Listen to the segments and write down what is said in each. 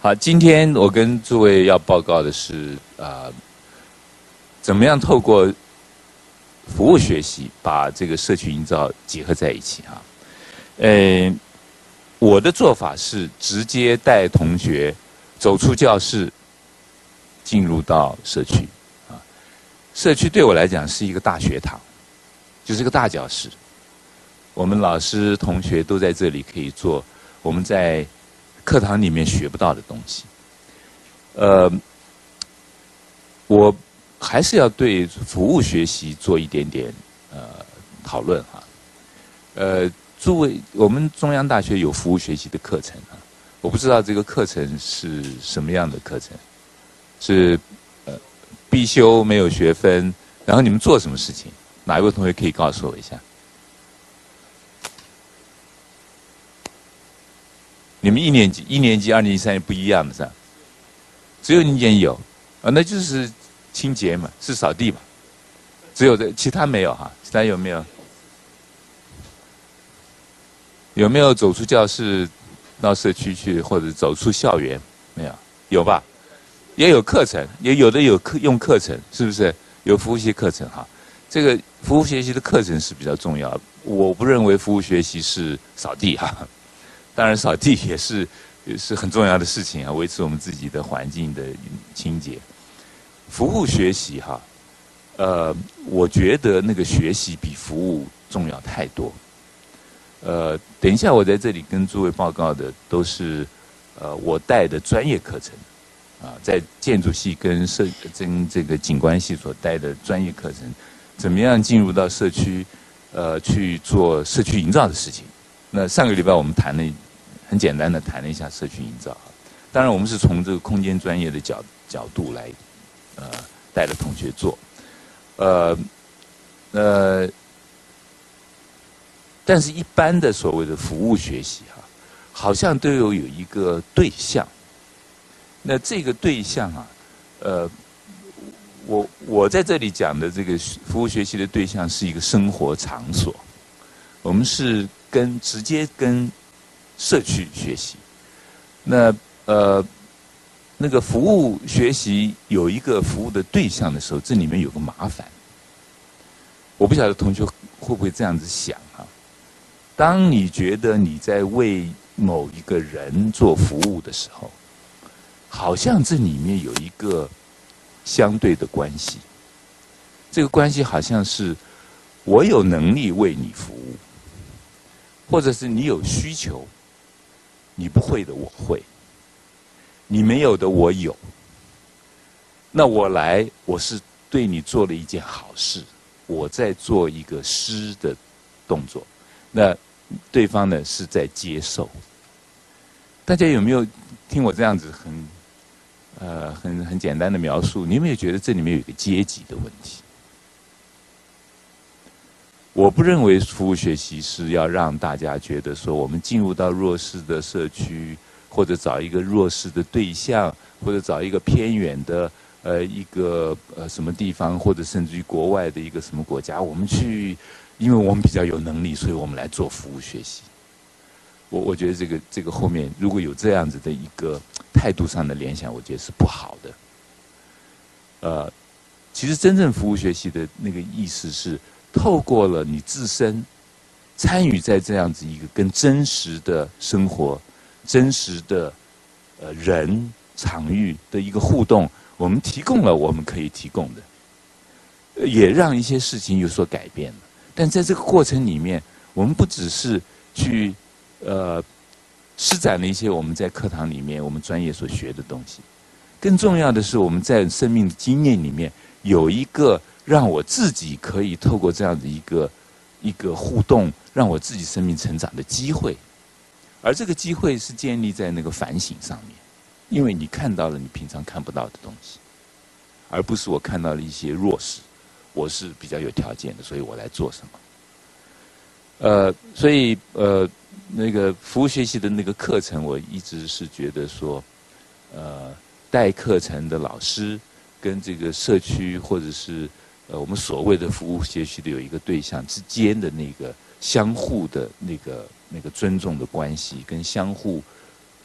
好，今天我跟诸位要报告的是怎么样透过服务学习把这个社区营造结合在一起哈。我的做法是直接带同学走出教室，进入到社区啊。社区对我来讲是一个大学堂，就是一个大教室。我们老师同学都在这里可以做我们在课堂里面学不到的东西。我还是要对服务学习做一点点讨论哈。诸位，我们中央大学有服务学习的课程啊，我不知道这个课程是什么样的课程，是必修没有学分，然后你们做什么事情？哪一位同学可以告诉我一下？你们一年级、2年级、3年级不一样的是吧？只有1年有啊，那就是清洁嘛，是扫地嘛，只有其他没有哈，其他有没有？有没有走出教室到社区去，或者走出校园？没有，有吧？也有课程，也有的有用课程，是不是？有服务学课程哈。这个服务学习的课程是比较重要，我不认为服务学习是扫地哈。当然，扫地也是很重要的事情啊，维持我们自己的环境的清洁。服务学习哈，我觉得那个学习比服务重要太多。等一下我在这里跟诸位报告的都是我带的专业课程啊，在建筑系跟这个景观系所带的专业课程，怎么样进入到社区去做社区营造的事情。那上个礼拜我们很简单的谈了一下社区营造，当然我们是从这个空间专业的角度来带着同学做，但是一般的所谓的服务学习哈，好像都有一个对象。那这个对象啊，我在这里讲的这个服务学习的对象是一个生活场所，我们是直接跟社区学习。那那个服务学习有一个服务的对象的时候，这里面有个麻烦。我不晓得同学会不会这样子想啊？当你觉得你在为某一个人做服务的时候，好像这里面有一个相对的关系。这个关系好像是我有能力为你服务，或者是你有需求，你不会的我会，你没有的我有。那我是对你做了一件好事，我在做一个施的动作，那对方呢是在接受。大家有没有听我这样子很简单的描述？你有没有觉得这里面有一个阶级的问题？我不认为服务学习是要让大家觉得说我们进入到弱势的社区，或者找一个弱势的对象，或者找一个偏远的一个什么地方，或者甚至于国外的一个什么国家，我们去，因为我们比较有能力，所以我们来做服务学习。我觉得这个后面如果有这样子的一个态度上的联想，我觉得是不好的。其实真正服务学习的那个意思是，透过了你自身参与在这样子一个跟真实的生活、真实的人场域的一个互动，我们提供了我们可以提供的，也让一些事情有所改变了。但在这个过程里面，我们不只是去施展了一些我们在课堂里面我们专业所学的东西，更重要的是我们在生命的经验里面有一个让我自己可以透过这样的一个互动，让我自己生命成长的机会。而这个机会是建立在那个反省上面，因为你看到了你平常看不到的东西，而不是我看到了一些弱势，我是比较有条件的，所以我来做什么。所以那个服务学习的那个课程，我一直是觉得说，带课程的老师跟这个社区或者是我们所谓的服务学习的有一个对象之间的那个相互的那个尊重的关系，跟相互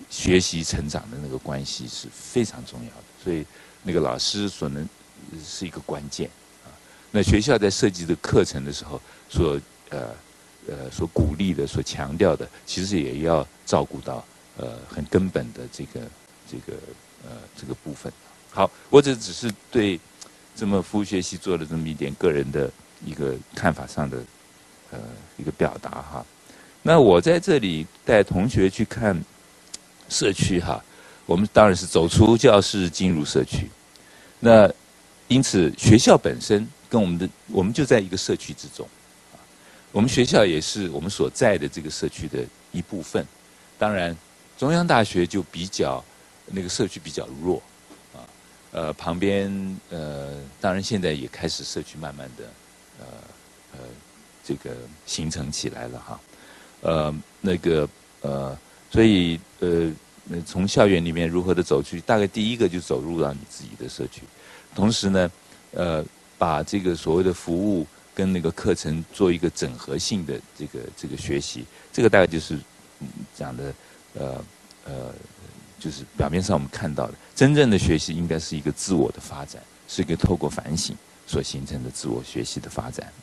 学习成长的那个关系是非常重要的。所以那个老师是一个关键啊。那学校在设计的课程的时候，所鼓励的、所强调的，其实也要照顾到很根本的这个部分。好，我这只是对这么服务学习做了这么一点个人的一个看法上的一个表达哈。那我在这里带同学去看社区哈，我们当然是走出教室进入社区。那因此学校本身跟我们就在一个社区之中，我们学校也是我们所在的这个社区的一部分。当然，中央大学就比较那个社区比较弱啊，旁边当然现在也开始社区慢慢的这个形成起来了哈。所以从校园里面如何的走去，大概第一个就走入到你自己的社区，同时呢，把这个所谓的服务跟那个课程做一个整合性的这个学习，这个大概就是讲的就是表面上我们看到的，真正的学习应该是一个自我的发展，是一个透过反省所形成的自我学习的发展。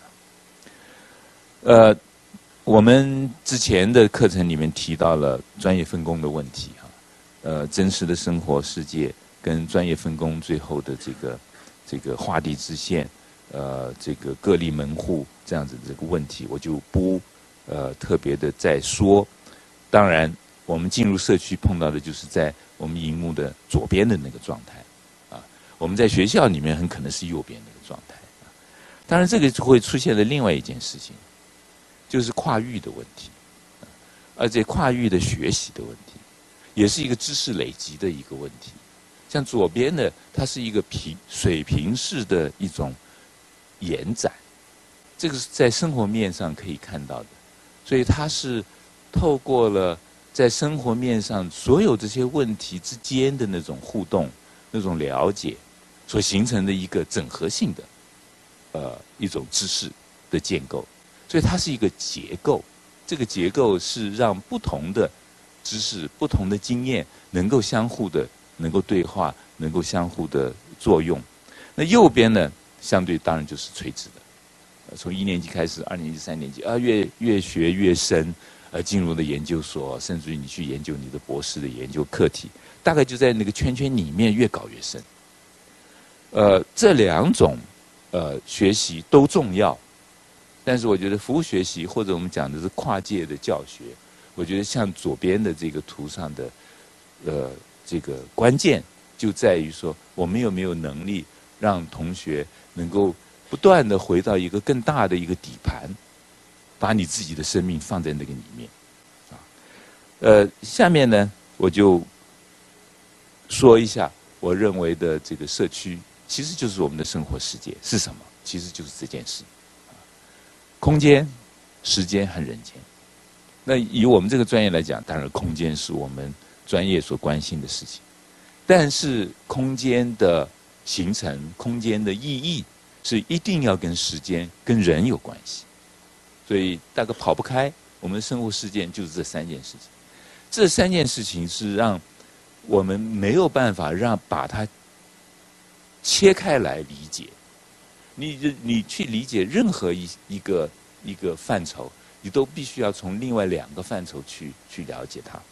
我们之前的课程里面提到了专业分工的问题哈，真实的生活世界跟专业分工最后的这个画地自限，这个各立门户这样子的这个问题，我就不特别的再说。当然，我们进入社区碰到的就是在我们荧幕的左边的那个状态，啊，我们在学校里面很可能是右边那个状态。当然，这个会出现了另外一件事情。就是跨域的问题，而且跨域的学习的问题，也是一个知识累积的一个问题。像左边的，它是一个水平式的一种延展，这个是在生活面上可以看到的。所以它是透过了在生活面上所有这些问题之间的那种互动、那种了解，所形成的一个整合性的一种知识的建构。所以它是一个结构，这个结构是让不同的知识、不同的经验能够相互的、能够对话、能够相互的作用。那右边呢，相对当然就是垂直的，从1年级开始，2年级、3年级越学越深，进入了研究所，甚至于你去研究你的博士的研究课题，大概就在那个圈圈里面越搞越深。这两种学习都重要。但是我觉得服务学习或者我们讲的是跨界的教学，我觉得像左边的这个图上的这个关键就在于说，我们有没有能力让同学能够不断的回到一个更大的一个底盘，把你自己的生命放在那个里面啊。下面呢我就说一下我认为的这个社区其实就是我们的生活世界是什么？其实就是这件事。空间、时间和人间。那以我们这个专业来讲，当然空间是我们专业所关心的事情，但是空间的形成、空间的意义是一定要跟时间、跟人有关系。所以大概跑不开，我们的生活事件就是这3件事情。这3件事情是让我们没有办法把它切开来理解。你去理解任何一个范畴，你都必须要从另外2个范畴去了解它。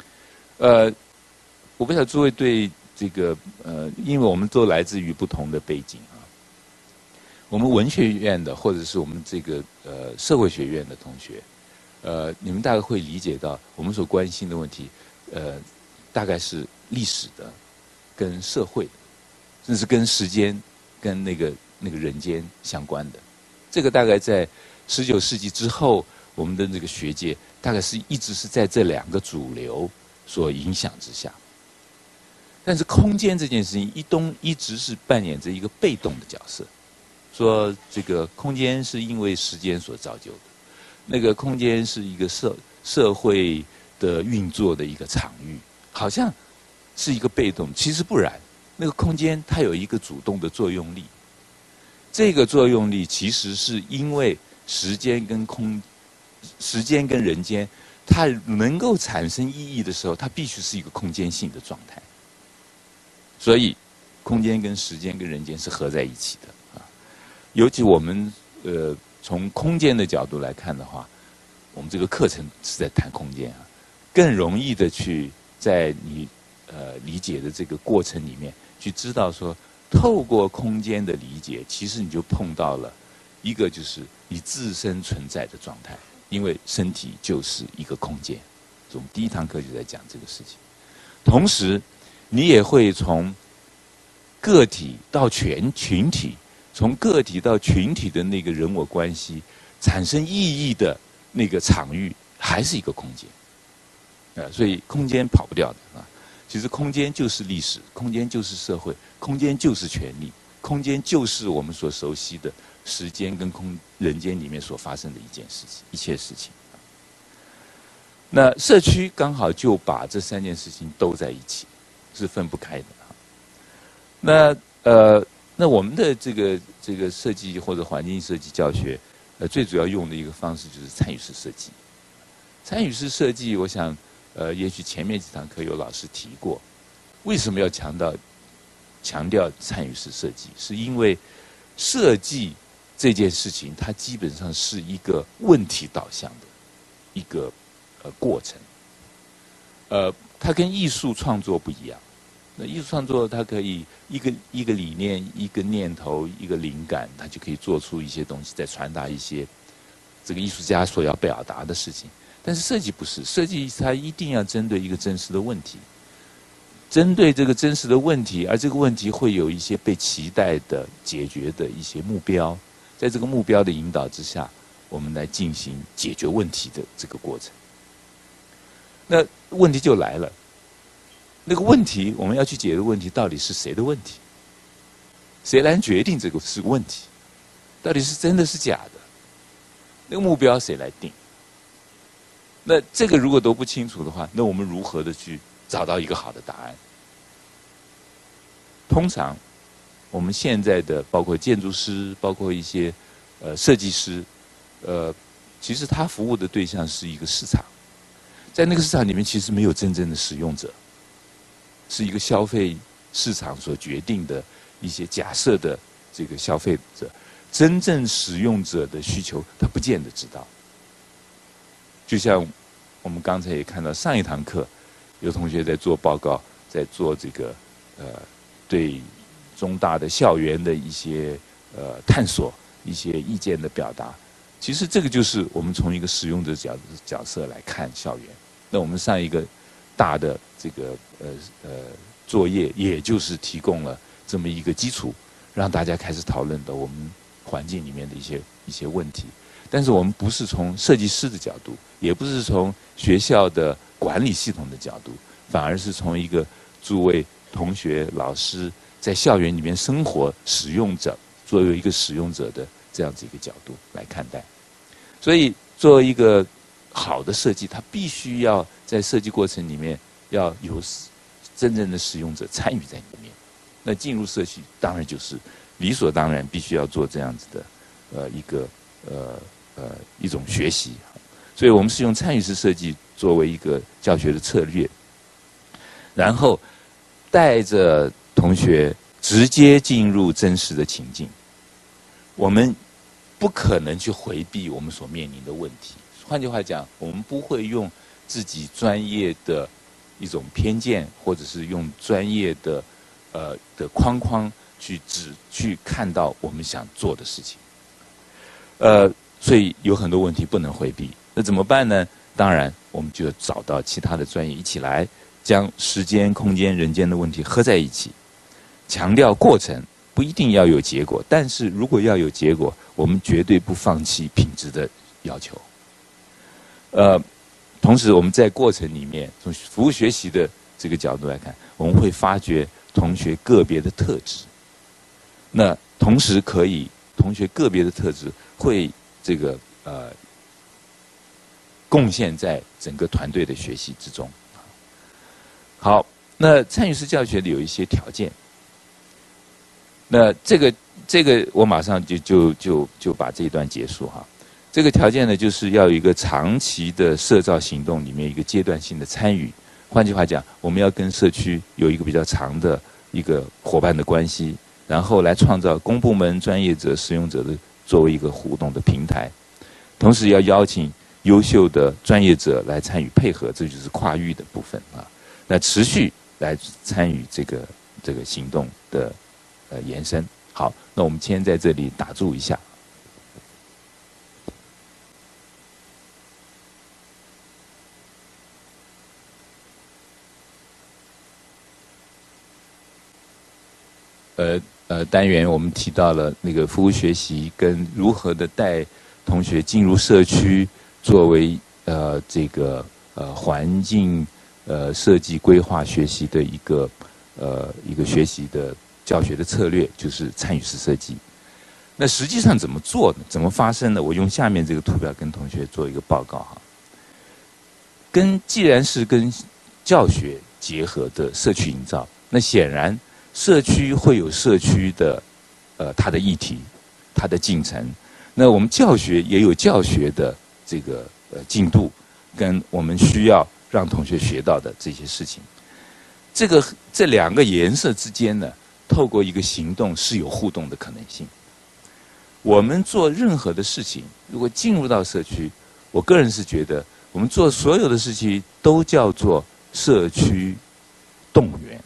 我不晓得诸位对这个因为我们都来自于不同的背景啊，我们文学院的或者是我们这个社会学院的同学，你们大概会理解到我们所关心的问题，大概是历史的，跟社会的，甚至跟时间，跟那个人间相关的。这个大概在19世纪之后，我们的这个学界大概是一直是在这2个主流所影响之下。但是空间这件事情一直是扮演着一个被动的角色，说这个空间是因为时间所造就的，那个空间是一个社会的运作的一个场域，好像是一个被动，其实不然。那个空间它有一个主动的作用力，这个作用力其实是因为时间跟人间它能够产生意义的时候，它必须是一个空间性的状态。所以，空间跟时间跟人间是合在一起的啊。尤其我们从空间的角度来看的话，我们这个课程是在谈空间啊，更容易的去在你理解的这个过程里面，去知道说，透过空间的理解，其实你就碰到了一个就是你自身存在的状态，因为身体就是一个空间。我们第一堂课就在讲这个事情。同时，你也会从个体到群体，从个体到群体的那个人我关系产生意义的那个场域，还是一个空间。所以空间跑不掉的啊。其实空间就是历史，空间就是社会，空间就是权力，空间就是我们所熟悉的时间跟人间里面所发生的一切事情。那社区刚好就把这3件事情都在一起，是分不开的。那我们的这个设计或者环境设计教学，最主要用的一个方式就是参与式设计。参与式设计，我想，也许前面几堂课有老师提过，为什么要强调参与式设计？是因为设计这件事情，它基本上是一个问题导向的一个过程。它跟艺术创作不一样。那艺术创作，它可以一个理念、一个念头、一个灵感，它就可以做出一些东西，再传达一些这个艺术家所要表达的事情。但是设计不是，设计它一定要针对一个真实的问题，针对这个真实的问题，而这个问题会有一些被期待的解决的一些目标，在这个目标的引导之下，我们来进行解决问题的这个过程。那问题就来了，那个问题我们要去解决的问题到底是谁的问题？谁来决定这个是个问题？到底是真的是假的？那个目标谁来定？那这个如果都不清楚的话，那我们如何的去找到一个好的答案？通常，我们现在的包括建筑师，包括一些设计师，其实他服务的对象是一个市场，在那个市场里面其实没有真正的使用者，是一个消费市场所决定的一些假设的这个消费者，真正使用者的需求他不见得知道。就像我们刚才也看到上一堂课，有同学在做报告，在做这个对中大的校园的一些探索、一些意见的表达。其实这个就是我们从一个使用者角色来看校园。那我们上一个大的这个作业，也就是提供了这么一个基础，让大家开始讨论的我们环境里面的一些问题。但是我们不是从设计师的角度，也不是从学校的管理系统的角度，反而是从一个诸位同学、老师在校园里面生活使用者，作为一个使用者的这样子一个角度来看待。所以，作为一个好的设计，它必须要在设计过程里面要有真正的使用者参与在里面。那进入社区，当然就是理所当然必须要做这样子的一种学习。所以我们是用参与式设计作为一个教学的策略，然后带着同学直接进入真实的情境。我们不可能去回避我们所面临的问题。换句话讲，我们不会用自己专业的一种偏见，或者是用专业的框框去看到我们想做的事情。所以有很多问题不能回避。那怎么办呢？当然，我们就找到其他的专业一起来，将时间、空间、人间的问题合在一起，强调过程，不一定要有结果，但是如果要有结果，我们绝对不放弃品质的要求。同时我们在过程里面，从服务学习的这个角度来看，我们会发掘同学个别的特质。那同时可以，同学个别的特质会这个贡献在整个团队的学习之中。好，那参与式教学里有一些条件。那这个我马上就把这一段结束哈。 这个条件呢，就是要有一个长期的社造行动里面一个阶段性的参与。换句话讲，我们要跟社区有一个比较长的一个伙伴的关系，然后来创造公部门、专业者、使用者的作为一个互动的平台。同时要邀请优秀的专业者来参与配合，这就是跨域的部分啊。那持续来参与这个行动的延伸。好，那我们先在这里打住一下。单元我们提到了那个服务学习跟如何的带同学进入社区，作为这个环境设计规划学习的一个学习的教学的策略，就是参与式设计。那实际上怎么做呢？怎么发生呢？我用下面这个图表跟同学做一个报告哈。既然是跟教学结合的社区营造，那显然社区会有社区的它的议题，它的进程。那我们教学也有教学的这个进度，跟我们需要让同学学到的这些事情。这两个颜色之间呢，透过一个行动是有互动的可能性。我们做任何的事情，如果进入到社区，我个人是觉得，我们做所有的事情都叫做社区动员。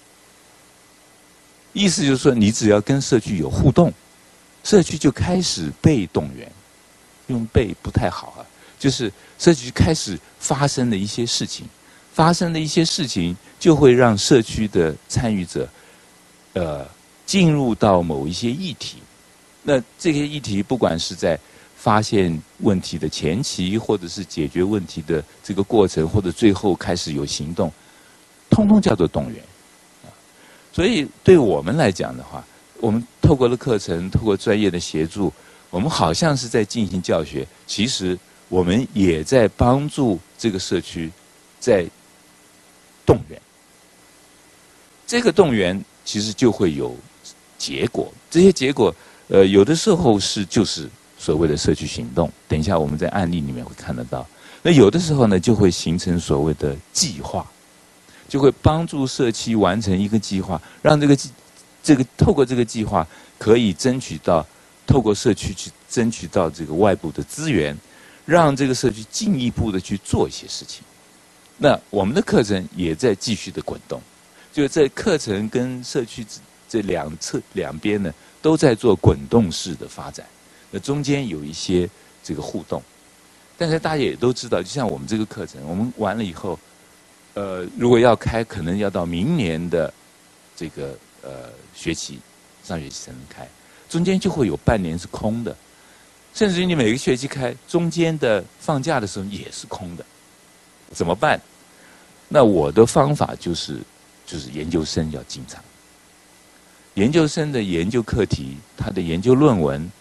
意思就是说，你只要跟社区有互动，社区就开始被动员。用被不太好啊，就是社区开始发生的一些事情，发生的一些事情就会让社区的参与者，进入到某一些议题。那这些议题，不管是在发现问题的前期，或者是解决问题的这个过程，或者最后开始有行动，通通叫做动员。所以对我们来讲的话，我们透过了课程，透过专业的协助，我们好像是在进行教学，其实我们也在帮助这个社区在动员。这个动员其实就会有结果，这些结果有的时候就是所谓的社区行动，等一下我们在案例里面会看得到。那有的时候呢，就会形成所谓的计划，就会帮助社区完成一个计划，让透过这个计划可以透过社区去争取到这个外部的资源，让这个社区进一步的去做一些事情。那我们的课程也在继续的滚动，就在课程跟社区这两边呢，都在做滚动式的发展。那中间有一些这个互动，但是大家也都知道，就像我们这个课程，我们完了以后，如果要开，可能要到明年的这个上学期才能开，中间就会有半年是空的，甚至于你每个学期开，中间的放假的时候也是空的，怎么办？那我的方法就是研究生要进场，研究生的研究课题，他的研究论文，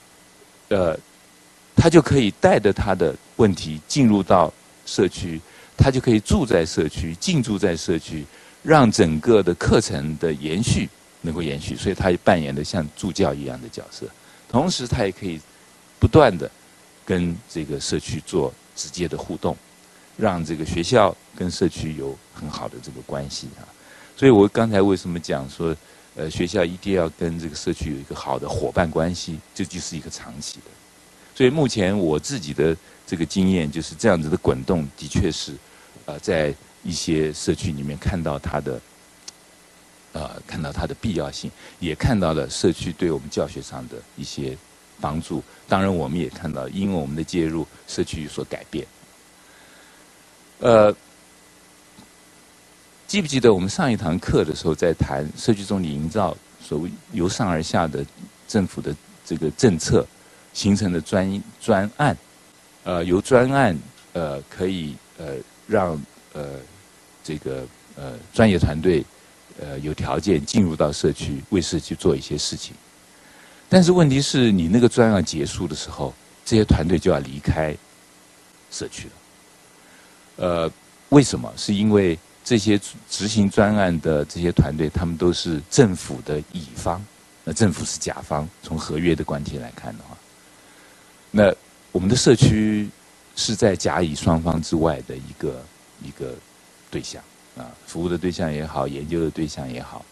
他就可以带着他的问题进入到社区，他就可以住在社区，进驻在社区，让整个的课程的延续能够延续，所以他也扮演的像助教一样的角色。同时，他也可以不断的跟这个社区做直接的互动，让这个学校跟社区有很好的这个关系啊。所以我刚才为什么讲说，学校一定要跟这个社区有一个好的伙伴关系，这就是一个长期的。所以目前我自己的这个经验就是这样子的滚动，的确是，在一些社区里面看到它的必要性，也看到了社区对我们教学上的一些帮助。当然，我们也看到，因为我们的介入，社区有所改变。记不记得我们上一堂课的时候，在谈社区总体营造，所谓由上而下的政府的这个政策形成的专案，由专案可以让这个专业团队有条件进入到社区，为社区做一些事情。但是问题是你那个专案结束的时候，这些团队就要离开社区了。为什么？是因为这些执行专案的这些团队，他们都是政府的乙方，那政府是甲方。从合约的关系来看的话，那我们的社区是在甲乙双方之外的一个对象啊，服务的对象也好，研究的对象也好。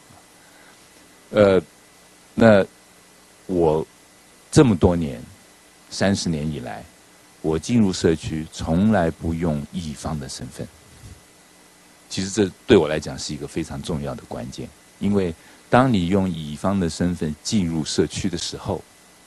那我这么多年，30年以来，我进入社区从来不用乙方的身份。其实这对我来讲是一个非常重要的关键，因为当你用乙方的身份进入社区的时候，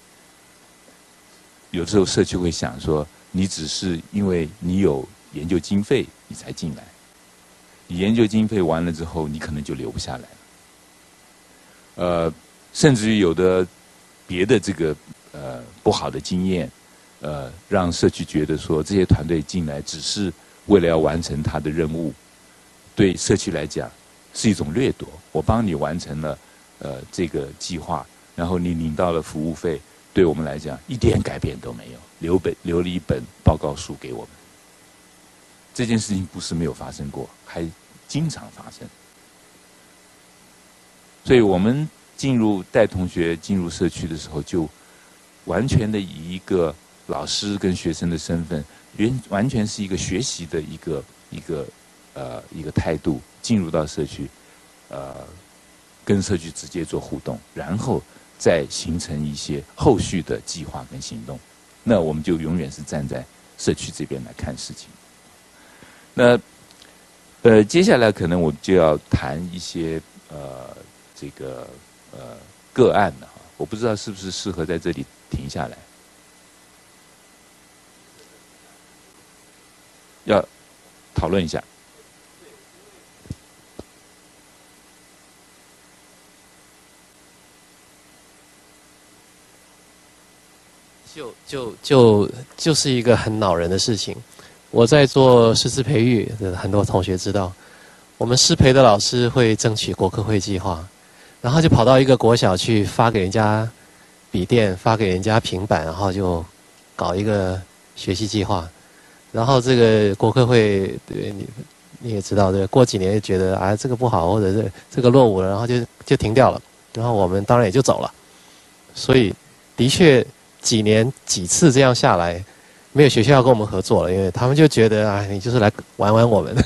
有时候社区会想说，你只是因为你有研究经费你才进来，你研究经费完了之后，你可能就留不下来了。甚至于有的别的这个不好的经验，让社区觉得说这些团队进来只是为了要完成他的任务，对社区来讲是一种掠夺。我帮你完成了这个计划，然后你领到了服务费，对我们来讲一点改变都没有，留了一本报告书给我们。这件事情不是没有发生过，还经常发生。所以我们带同学进入社区的时候，就完全的以一个老师跟学生的身份，完全是一个学习的一个态度进入到社区，跟社区直接做互动，然后再形成一些后续的计划跟行动。那我们就永远是站在社区这边来看事情。那接下来可能我就要谈一些这个个案了，我不知道是不是适合在这里停下来，要讨论一下。 就是一个很恼人的事情。我在做师资培育，很多同学知道，我们师培的老师会争取国科会计划，然后就跑到一个国小去发给人家笔电，发给人家平板，然后就搞一个学习计划。然后这个国科会，对你也知道，对，过几年就觉得啊这个不好，或者是这个落伍了，然后就停掉了。然后我们当然也就走了。所以的确几次这样下来，没有学校要跟我们合作了，因为他们就觉得啊，你就是来玩我们。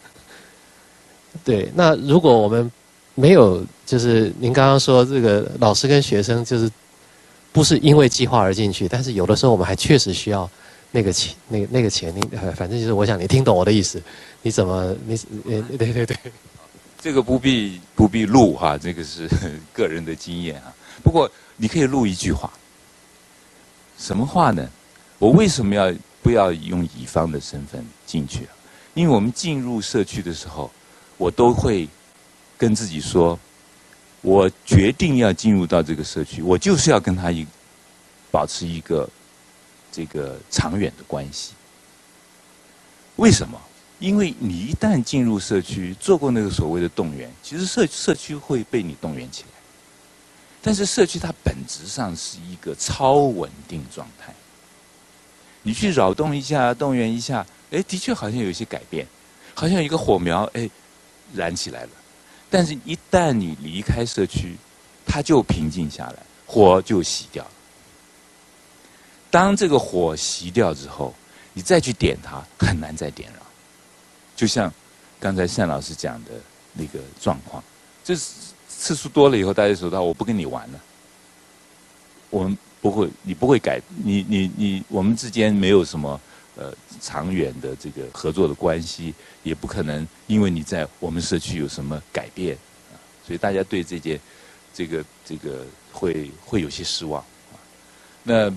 对，那如果我们没有，就是您刚刚说这个老师跟学生就是不是因为计划而进去，但是有的时候我们还确实需要那个钱，那个钱，反正就是我想你听懂我的意思，你怎么对， 这个不必录哈，这个是个人的经验啊。不过你可以录一句话，什么话呢？我为什么不要用乙方的身份进去？因为我们进入社区的时候，我都会跟自己说，我决定要进入到这个社区，我就是要跟他保持一个这个长远的关系。为什么？因为你一旦进入社区，做过那个所谓的动员，其实社区会被你动员起来。但是社区它本质上是一个超稳定状态。你去扰动一下，动员一下，的确好像有一些改变，好像有一个火苗，燃起来了。但是一旦你离开社区，它就平静下来，火就熄掉了。当这个火熄掉之后，你再去点它，很难再点了。就像刚才单老师讲的那个状况，这次数多了以后，大家说到我不跟你玩了，我们不会，你不会改，我们之间没有什么长远的这个合作的关系，也不可能因为你在我们社区有什么改变，所以大家对这个会有些失望。那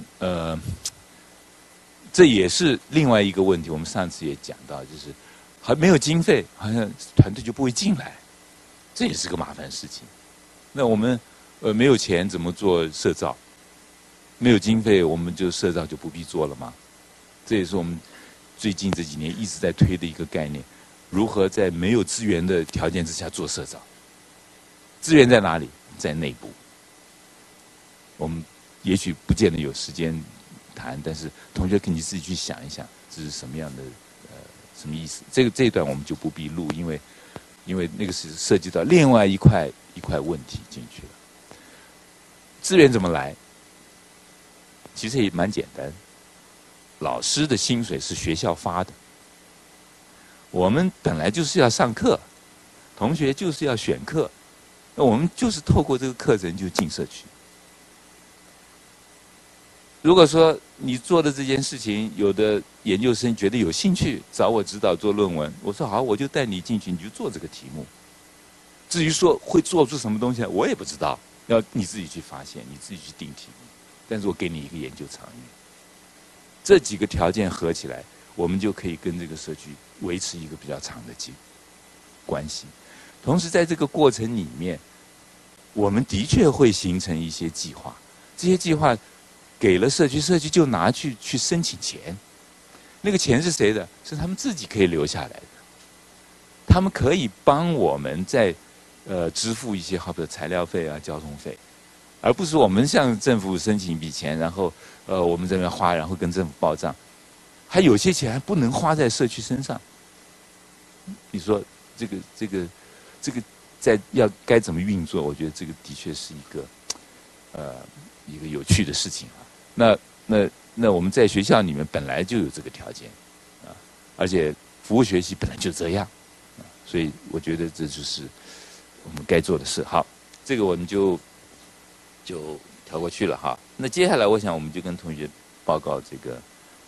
这也是另外一个问题，我们上次也讲到，就是还没有经费，好像团队就不会进来，这也是个麻烦事情。那我们没有钱怎么做社造？没有经费，我们就社造就不必做了吗？这也是我们最近这几年一直在推的一个概念：如何在没有资源的条件之下做社造？资源在哪里？在内部。我们也许不见得有时间谈，但是同学可以自己去想一想，这是什么样的什么意思？这一段我们就不必录，因为那个是涉及到另外一块问题进去了。资源怎么来？其实也蛮简单， 老师的薪水是学校发的，我们本来就是要上课，同学就是要选课，那我们就是透过这个课程就进社区。如果说你做的这件事情，有的研究生觉得有兴趣，找我指导做论文，我说好，我就带你进去，你就做这个题目。至于说会做出什么东西来，我也不知道，要你自己去发现，你自己去定题目。但是我给你一个研究场域，这几个条件合起来，我们就可以跟这个社区维持一个比较长的关系。同时在这个过程里面，我们的确会形成一些计划，这些计划给了社区，社区就拿去申请钱。那个钱是谁的？是他们自己可以留下来的。他们可以帮我们在支付一些好比材料费啊、交通费，而不是我们向政府申请一笔钱，然后我们这边花，然后跟政府报账。还有些钱还不能花在社区身上。你说这个在该怎么运作？我觉得这个的确是一个有趣的事情啊。那我们在学校里面本来就有这个条件啊，而且服务学习本来就这样啊，所以我觉得这就是我们该做的事。好，这个我们就跳过去了哈。那接下来我想我们就跟同学报告这个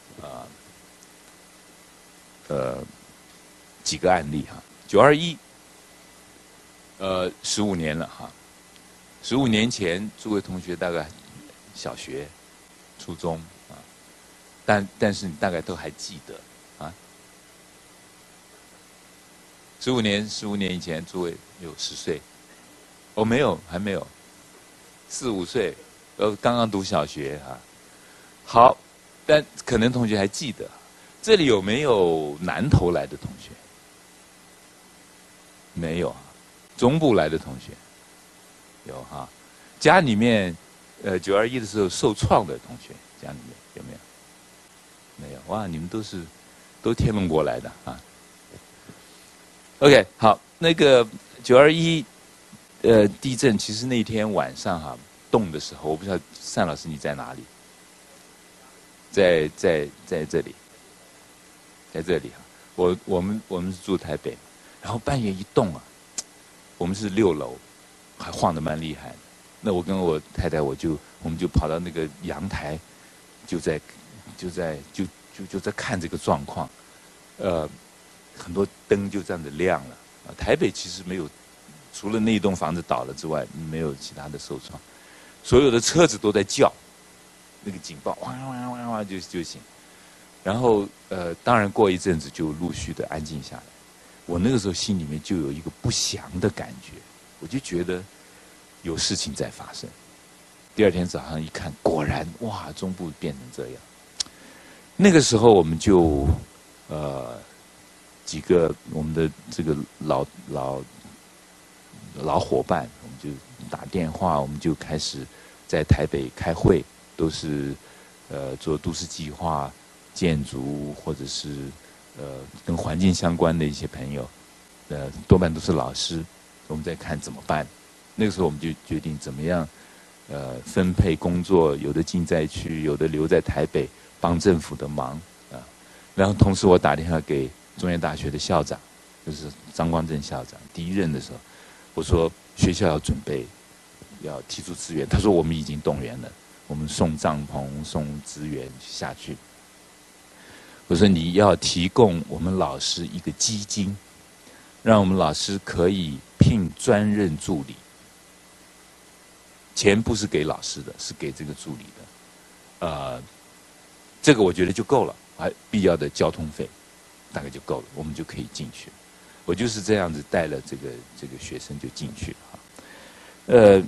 几个案例哈。921， 15年了哈。15年前，诸位同学大概小学、初中啊，但是你大概都还记得啊。15年以前，诸位有10岁，哦，没有，还没有，4、5岁，刚刚读小学啊。好，但可能同学还记得，这里有没有南投来的同学？没有，中部来的同学有哈。家里面921的时候受创的同学，家里面有没有？没有，哇，你们都天龙国来的啊。OK， 好，那个921地震，其实那天晚上哈动的时候，我不知道单老师你在哪里？在这里，在这里哈。我们是住台北，然后半夜一动啊，我们是6楼，还晃得蛮厉害的。那我跟我太太我们就跑到那个阳台，就在看这个状况，很多灯就这样子亮了啊。台北其实没有，除了那一栋房子倒了之外，没有其他的受创，所有的车子都在叫，那个警报哇哇哇哇就醒，然后当然过一阵子就陆续的安静下来。我那个时候心里面就有一个不祥的感觉，我就觉得有事情在发生。第二天早上一看，果然哇，中部变成这样。那个时候我们就几个我们的这个老伙伴，我们就打电话，我们就开始在台北开会，都是做都市计划、建筑或者是跟环境相关的一些朋友，多半都是老师，我们在看怎么办。那个时候我们就决定怎么样分配工作，有的进灾区，有的留在台北帮政府的忙啊。然后同时我打电话给中原大学的校长，就是张光正校长，第一任的时候，我说学校要准备，要提出资源。他说我们已经动员了，我们送帐篷、送资源下去。我说你要提供我们老师一个基金，让我们老师可以聘专任助理。钱不是给老师的，是给这个助理的。这个我觉得就够了，还必要的交通费大概就够了，我们就可以进去。我就是这样子带了这个学生就进去了。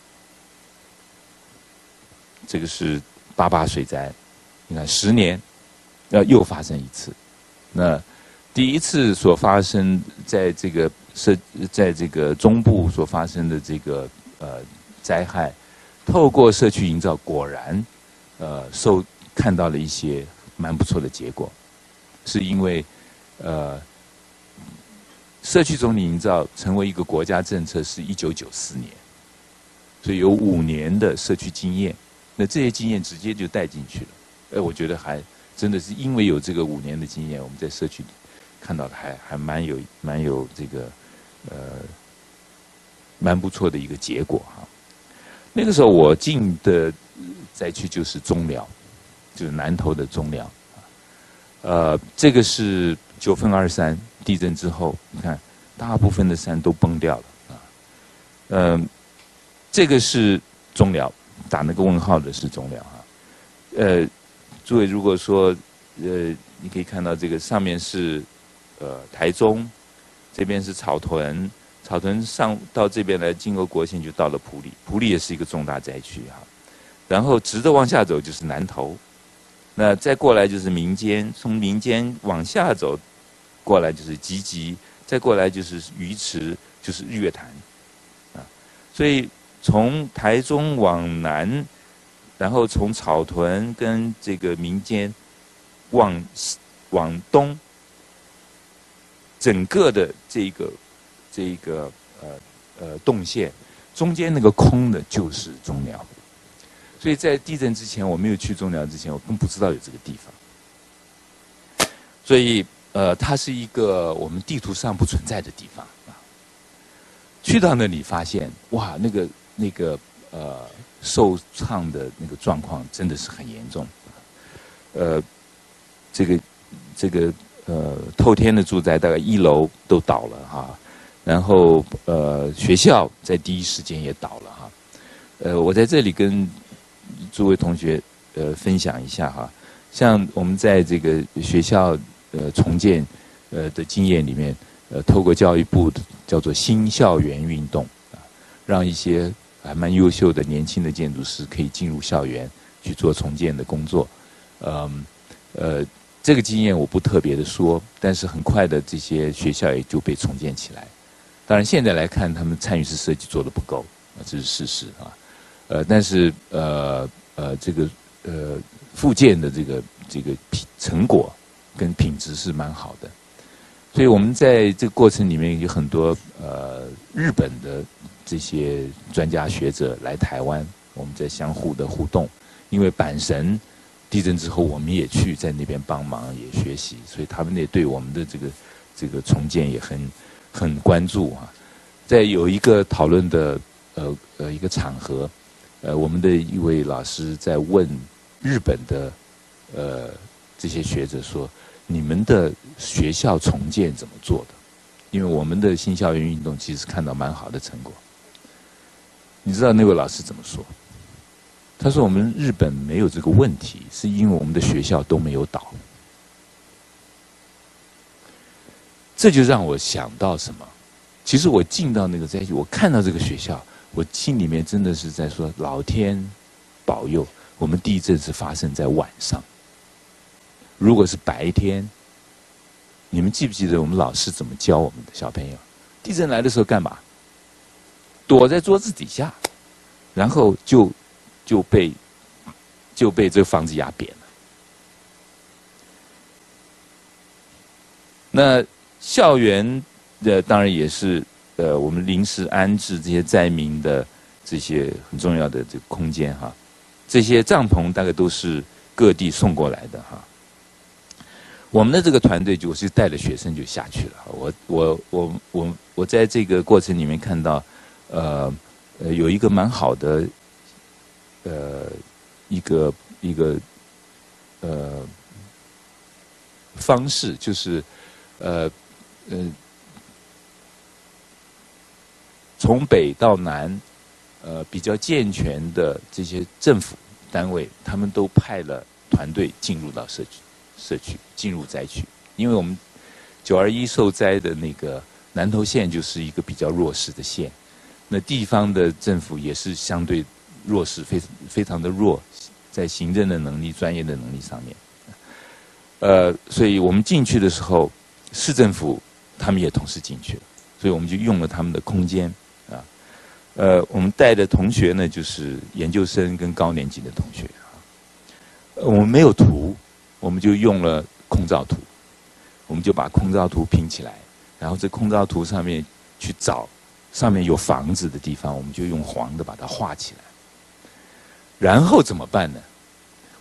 这个是88水灾，你看10年，又发生一次。那第一次所发生在这个中部所发生的这个灾害，透过社区营造，果然看到了一些蛮不错的结果，是因为社区总体营造成为一个国家政策是1994年，所以有5年的社区经验，那这些经验直接就带进去了。我觉得还真的是因为有这个5年的经验，我们在社区里看到的还蛮有这个蛮不错的一个结果哈。那个时候我进的灾区就是中寮，就是南投的中寮。这个是9份23地震之后，你看大部分的山都崩掉了啊。这个是中寮，打那个问号的是中寮啊。诸位如果说你可以看到这个上面是台中，这边是草屯，草屯上到这边来，经过国线就到了埔里，埔里也是一个重大灾区哈。然后直的往下走就是南投。那再过来就是民间，从民间往下走过来就是集集，再过来就是鱼池，就是日月潭啊。所以从台中往南，然后从草屯跟这个民间往东，整个的这个动线中间那个空的就是中寮。所以在地震之前，我没有去中寮之前，我更不知道有这个地方。所以它是一个我们地图上不存在的地方啊。去到那里发现，哇，那个受创的那个状况真的是很严重。这个透天的住宅大概1楼都倒了哈，然后学校在第一时间也倒了哈。我在这里跟诸位同学分享一下哈，像我们在这个学校重建的经验里面，透过教育部的叫做新校园运动啊，让一些还蛮优秀的年轻的建筑师可以进入校园去做重建的工作。这个经验我不特别的说，但是很快的这些学校也就被重建起来。当然现在来看，他们参与式设计做得不够，这是事实啊。但是这个复建的这个成果跟品质是蛮好的，所以我们在这个过程里面有很多日本的这些专家学者来台湾，我们在相互的互动。因为阪神地震之后，我们也去在那边帮忙也学习，所以他们也对我们的这个重建也很关注啊。在有一个讨论的一个场合。我们的一位老师在问日本的这些学者说：“你们的学校重建怎么做的？”因为我们的新校园运动其实看到蛮好的成果。你知道那位老师怎么说？他说：“我们日本没有这个问题，是因为我们的学校都没有倒。”这就让我想到什么？其实我进到那个灾区，我看到这个学校。我心里面真的是在说，老天保佑，我们地震是发生在晚上。如果是白天，你们记不记得我们老师怎么教我们的小朋友？地震来的时候干嘛？躲在桌子底下，然后就被这个房子压扁了。那校园当然也是。我们临时安置这些灾民的这些很重要的这个空间哈，这些帐篷大概都是各地送过来的哈。我们的这个团队就是带着学生就下去了。我在这个过程里面看到，有一个蛮好的一个方式，就是从北到南，比较健全的这些政府单位，他们都派了团队进入到社区，进入灾区。因为我们921受灾的那个南投县就是一个比较弱势的县，那地方的政府也是相对弱势，非常的弱，在行政的能力、专业的能力上面。所以我们进去的时候，市政府他们也同时进去了，所以我们就用了他们的空间。我们带的同学呢，就是研究生跟高年级的同学啊。我们没有图，我们就用了空照图，我们就把空照图拼起来，然后这空照图上面去找上面有房子的地方，我们就用黄的把它画起来。然后怎么办呢？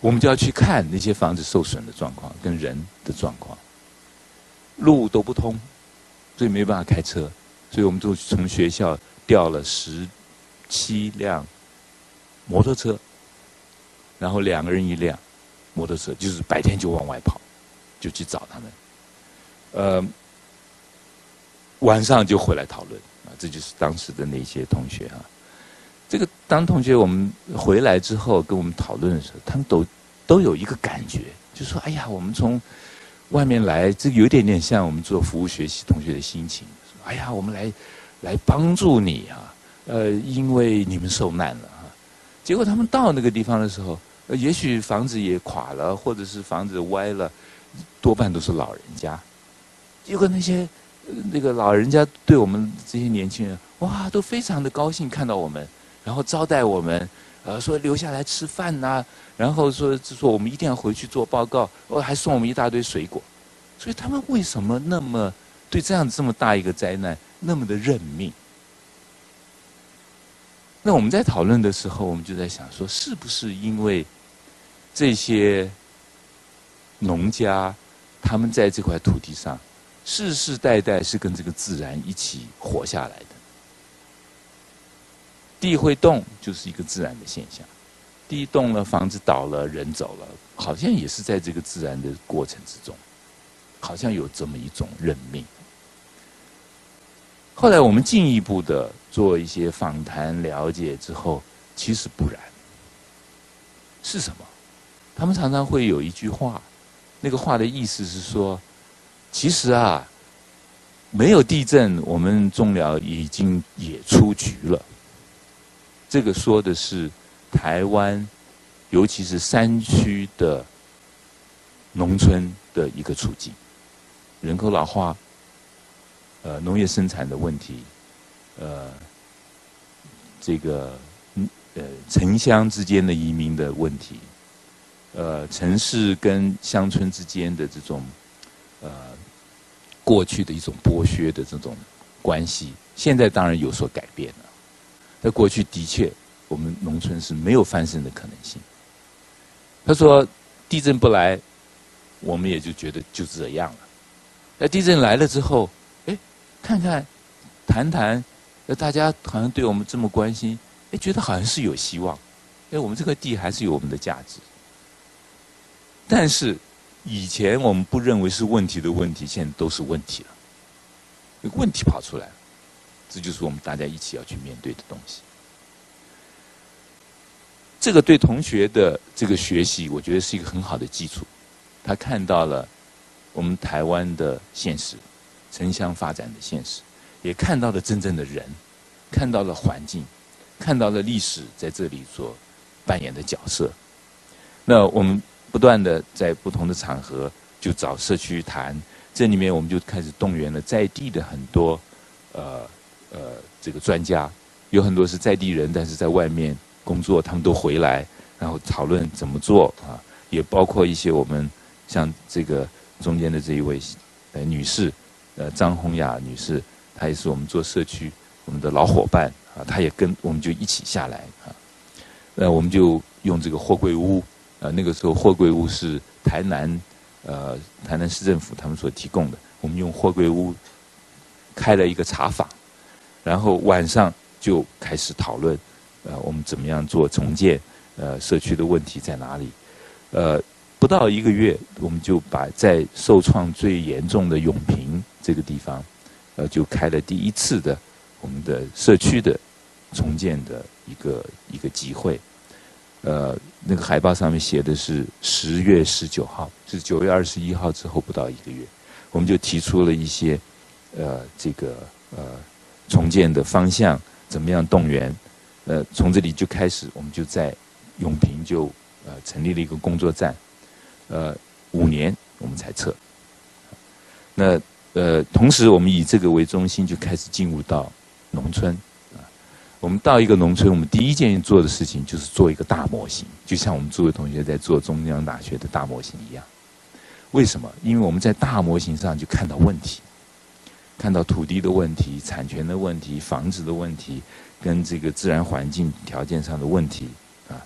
我们就要去看那些房子受损的状况跟人的状况，路都不通，所以没办法开车，所以我们就从学校调了17辆摩托车，然后2个人1辆摩托车，就是白天就往外跑，就去找他们，晚上就回来讨论啊，这就是当时的那些同学啊。这个当同学我们回来之后跟我们讨论的时候，他们都有一个感觉，就说：“哎呀，我们从外面来，这个有一点点像我们做服务学习同学的心情。说哎呀，我们来帮助你啊，因为你们受难了啊。”结果他们到那个地方的时候，也许房子也垮了，或者是房子歪了，多半都是老人家。结果那个老人家对我们这些年轻人，哇，都非常的高兴看到我们。然后招待我们，说留下来吃饭呐，然后说我们一定要回去做报告，还送我们一大堆水果，所以他们为什么那么对这么大一个灾难那么的认命？那我们在讨论的时候，我们就在想说，是不是因为这些农家他们在这块土地上世世代代是跟这个自然一起活下来的？地会动就是一个自然的现象，地动了，房子倒了，人走了，好像也是在这个自然的过程之中，好像有这么一种认命。后来我们进一步的做一些访谈了解之后，其实不然。是什么？他们常常会有一句话，那个话的意思是说，其实啊，没有地震，我们中寮已经也出局了。这个说的是台湾，尤其是山区的农村的一个处境，人口老化，农业生产的问题，这个城乡之间的移民的问题，城市跟乡村之间的这种过去的一种剥削的这种关系，现在当然有所改变了。在过去的确，我们农村是没有翻身的可能性。他说，地震不来，我们也就觉得就这样了。那地震来了之后，看看，谈，大家好像对我们这么关心，觉得好像是有希望。我们这个地还是有我们的价值。但是以前我们不认为是问题的问题，现在都是问题了。问题跑出来了。这就是我们大家一起要去面对的东西。这个对同学的这个学习，我觉得是一个很好的基础。他看到了我们台湾的现实，城乡发展的现实，也看到了真正的人，看到了环境，看到了历史在这里所扮演的角色。那我们不断的在不同的场合就找社区谈，这里面我们就开始动员了在地的很多这个专家，有很多是在地人，但是在外面工作，他们都回来，然后讨论怎么做啊，也包括一些我们像这个中间的这一位女士，张红雅女士，她也是我们做社区我们的老伙伴啊，她也跟我们就一起下来啊，我们就用这个货柜屋，那个时候货柜屋是台南市政府他们所提供的，我们用货柜屋开了一个茶坊。然后晚上就开始讨论，我们怎么样做重建，社区的问题在哪里？不到1个月，我们就把在受创最严重的永平这个地方，就开了第1次的我们的社区的重建的一个集会。那个海报上面写的是10月19号，是9月21号之后不到1个月，我们就提出了一些这个重建的方向，怎么样动员？从这里就开始，我们就在永平就成立了一个工作站，5年我们才撤。那同时我们以这个为中心，就开始进入到农村。我们到一个农村，我们第一件做的事情就是做一个大模型，就像我们诸位同学在做中央大学的大模型一样。为什么？因为我们在大模型上就看到问题。看到土地的问题、产权的问题、房子的问题，跟这个自然环境条件上的问题啊。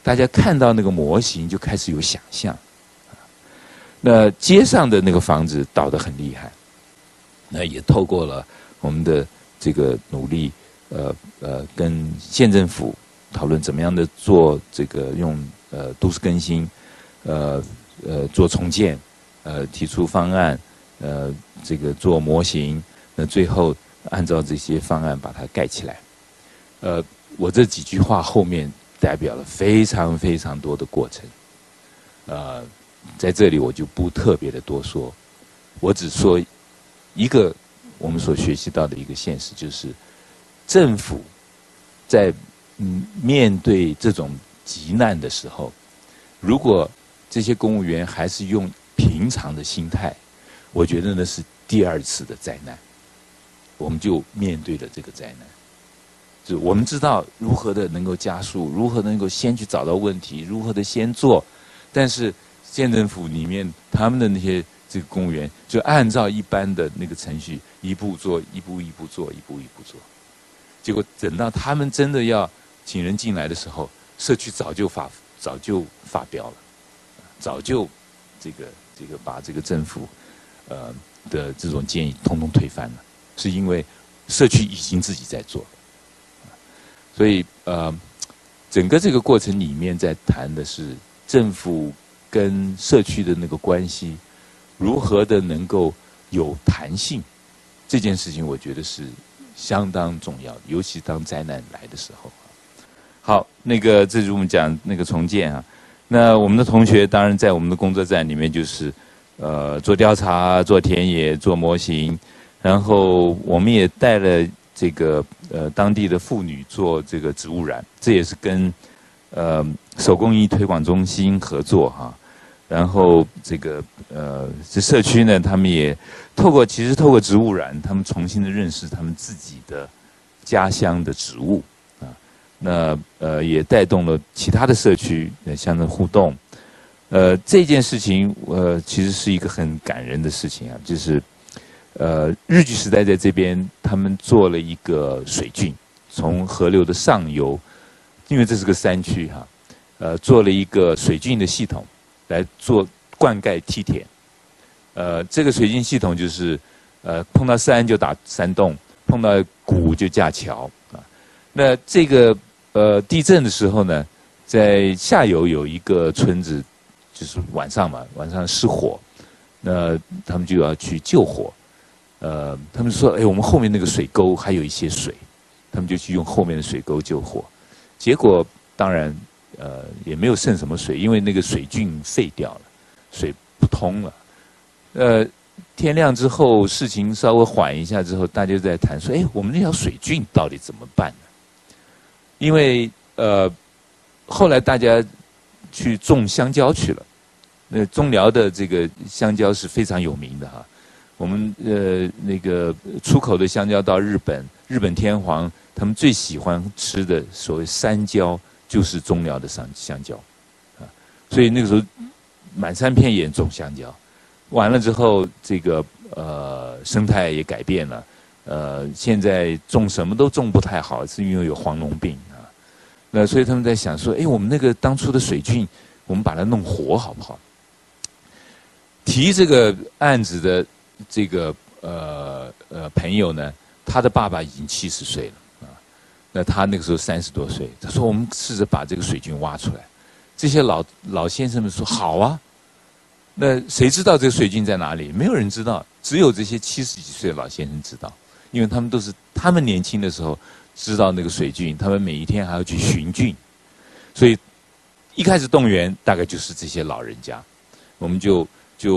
大家看到那个模型就开始有想象。那街上的那个房子倒得很厉害，那也透过了我们的这个努力，跟县政府讨论怎么样的做这个用都市更新，做重建，提出方案，这个做模型，那最后按照这些方案把它盖起来。我这几句话后面代表了非常非常多的过程，在这里我就不特别的多说，我只说一个我们所学习到的一个现实，就是政府在面对这种急难的时候，如果这些公务员还是用平常的心态，我觉得那是第二次的灾难，我们就面对了这个灾难。就我们知道如何的能够加速，如何能够先去找到问题，如何的先做，但是县政府里面他们的那些这个公务员就按照一般的那个程序，一步做，一步一步做，一步一步做。结果等到他们真的要请人进来的时候，社区早就发飙了，早就这个把这个政府的这种建议通通推翻了，是因为社区已经自己在做了。所以整个这个过程里面在谈的是政府跟社区的那个关系如何的能够有弹性，这件事情我觉得是相当重要的，尤其当灾难来的时候。好，这是我们讲那个重建啊。那我们的同学当然在我们的工作站里面就是做调查、做田野、做模型，然后我们也带了这个当地的妇女做这个植物染，这也是跟手工艺推广中心合作哈。然后这社区呢，他们也透过植物染，他们重新的认识他们自己的家乡的植物啊。那也带动了其他的社区相应互动。这件事情其实是一个很感人的事情啊，就是日据时代在这边他们做了一个水郡，从河流的上游，因为这是个山区哈，做了一个水郡的系统来做灌溉梯田。这个水郡系统就是碰到山就打山洞，碰到谷就架桥啊。那这个地震的时候呢，在下游有一个村子，就是晚上失火，那他们就要去救火。他们说，我们后面那个水沟还有一些水，他们就去用后面的水沟救火。结果当然也没有剩什么水，因为那个水郡废掉了，水不通了。天亮之后，事情稍微缓一下之后，大家就在谈说，我们那条水郡到底怎么办呢？因为后来大家去种香蕉去了。那中寮的这个香蕉是非常有名的哈。我们那个出口的香蕉到日本，日本天皇他们最喜欢吃的所谓山椒，就是中寮的香蕉啊。所以那个时候满山遍野种香蕉，完了之后这个生态也改变了。现在种什么都种不太好，是因为有黄龙病啊。那所以他们在想说，我们那个当初的水郡，我们把它弄活好不好？提这个案子的这个朋友呢，他的爸爸已经70岁了啊。那他那个时候30多岁，他说我们试着把这个水郡挖出来。这些老先生们说好啊。那谁知道这个水郡在哪里？没有人知道，只有这些70几岁的老先生知道，因为他们年轻的时候知道那个水郡，他们每一天还要去巡郡，所以一开始动员大概就是这些老人家，我们就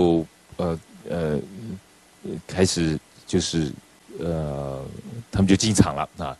开始就是他们就进场了啊。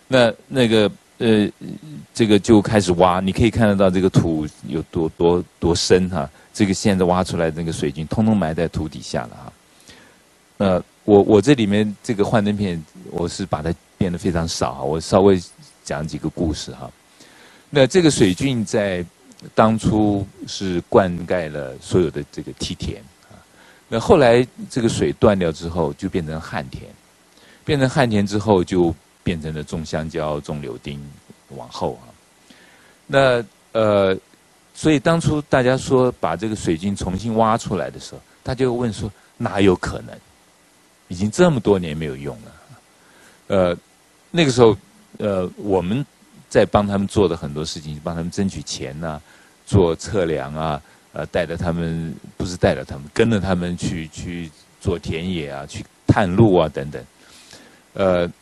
这个就开始挖，你可以看得到这个土有多深哈。这个现在挖出来的那个水郡，通通埋在土底下了哈。我这里面这个幻灯片，我是把它变得非常少哈，我稍微讲几个故事哈。那这个水郡在当初是灌溉了所有的这个梯田啊。那后来这个水断掉之后，就变成旱田，变成旱田之后就变成了种香蕉、种柳丁往后啊。那所以当初大家说把这个水晶重新挖出来的时候，他就问说哪有可能？已经这么多年没有用了。那个时候，我们在帮他们做的很多事情，帮他们争取钱呐、做测量啊，带着他们，不是带着他们，跟着他们去做田野啊，去探路啊等等。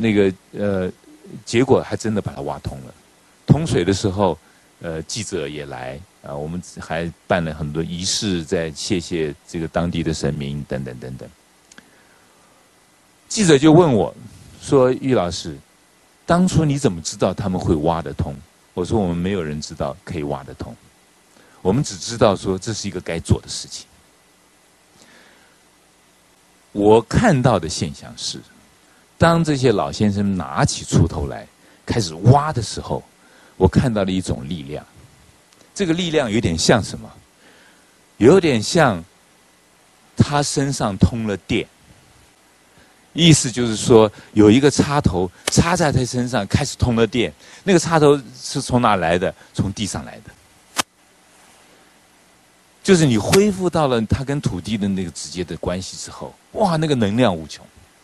结果还真的把它挖通了。通水的时候，记者也来啊，我们还办了很多仪式，在谢谢这个当地的神明等等等等。记者就问我说：“郁老师，当初你怎么知道他们会挖得通？”我说：“我们没有人知道可以挖得通，我们只知道说这是一个该做的事情。”我看到的现象是，当这些老先生拿起锄头来开始挖的时候，我看到了一种力量。这个力量有点像什么？有点像他身上通了电。意思就是说，有一个插头插在他身上，开始通了电。那个插头是从哪来的？从地上来的。就是你恢复到了他跟土地的那个直接的关系之后，哇，那个能量无穷。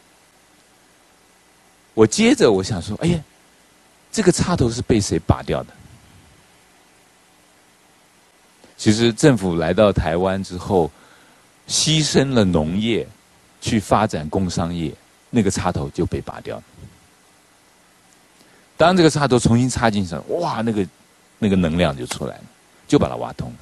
接着我想说，哎呀，这个插头是被谁拔掉的？其实政府来到台湾之后，牺牲了农业，去发展工商业，那个插头就被拔掉了。当这个插头重新插进去，哇，那个能量就出来了，就把它挖通了。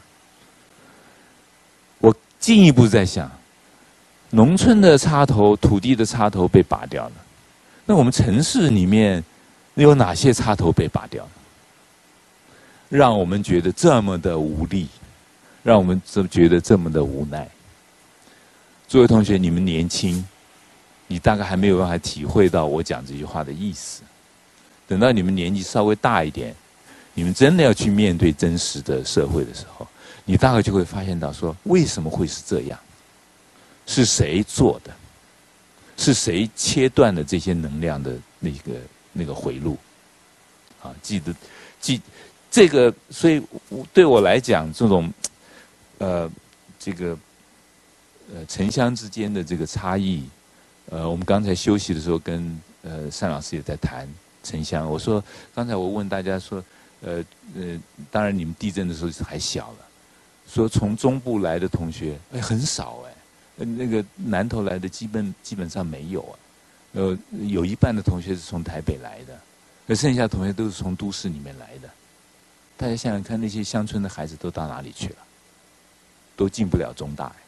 我进一步在想，农村的插头、土地的插头被拔掉了，那我们城市里面有哪些插头被拔掉了？让我们觉得这么的无力，让我们觉得这么的无奈。诸位同学，你们年轻，你大概还没有办法体会到我讲这句话的意思。等到你们年纪稍微大一点，你们真的要去面对真实的社会的时候，你大概就会发现到说，为什么会是这样？是谁做的？是谁切断了这些能量的那个回路？啊，这个，所以对我来讲，这种城乡之间的这个差异，我们刚才休息的时候跟单老师也在谈城乡。我说，刚才我问大家说，当然你们地震的时候还小了，说从中部来的同学，很少那个南投来的基本上没有有一半的同学是从台北来的，而剩下的同学都是从都市里面来的。大家想想看，那些乡村的孩子都到哪里去了？都进不了中大。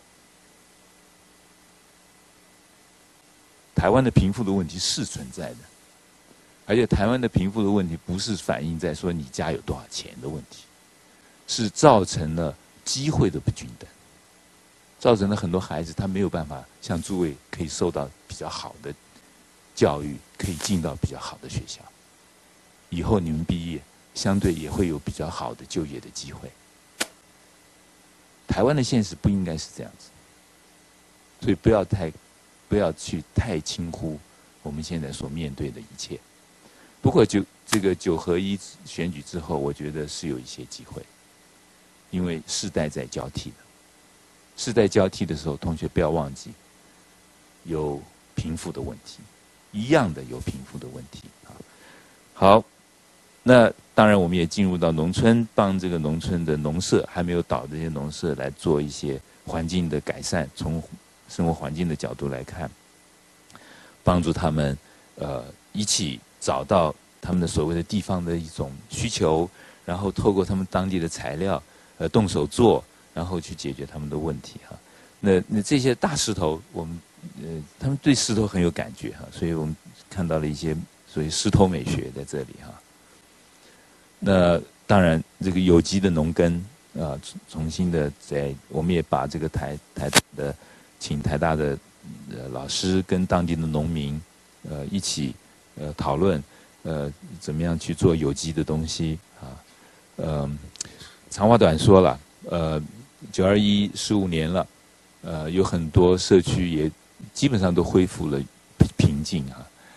台湾的贫富的问题是存在的，而且台湾的贫富的问题不是反映在说你家有多少钱的问题，是造成了机会的不均等，造成了很多孩子他没有办法像诸位可以受到比较好的教育，可以进到比较好的学校，以后你们毕业相对也会有比较好的就业的机会。台湾的现实不应该是这样子，所以不要去太轻忽我们现在所面对的一切。不过这个9合1选举之后，我觉得是有一些机会，因为世代在交替的。世代交替的时候，同学不要忘记有贫富的问题，一样的有贫富的问题啊。好，那当然我们也进入到农村，帮这个农村的农舍还没有倒的这些农舍来做一些环境的改善，从生活环境的角度来看，帮助他们一起找到他们的所谓的地方的一种需求，然后透过他们当地的材料动手做，然后去解决他们的问题哈。那这些大石头，我们他们对石头很有感觉哈，所以我们看到了一些所谓石头美学在这里哈。那当然，这个有机的农耕重新的我们也把这个台大的请台大的老师跟当地的农民一起讨论怎么样去做有机的东西啊。长话短说了，921 15年了，有很多社区也基本上都恢复了平静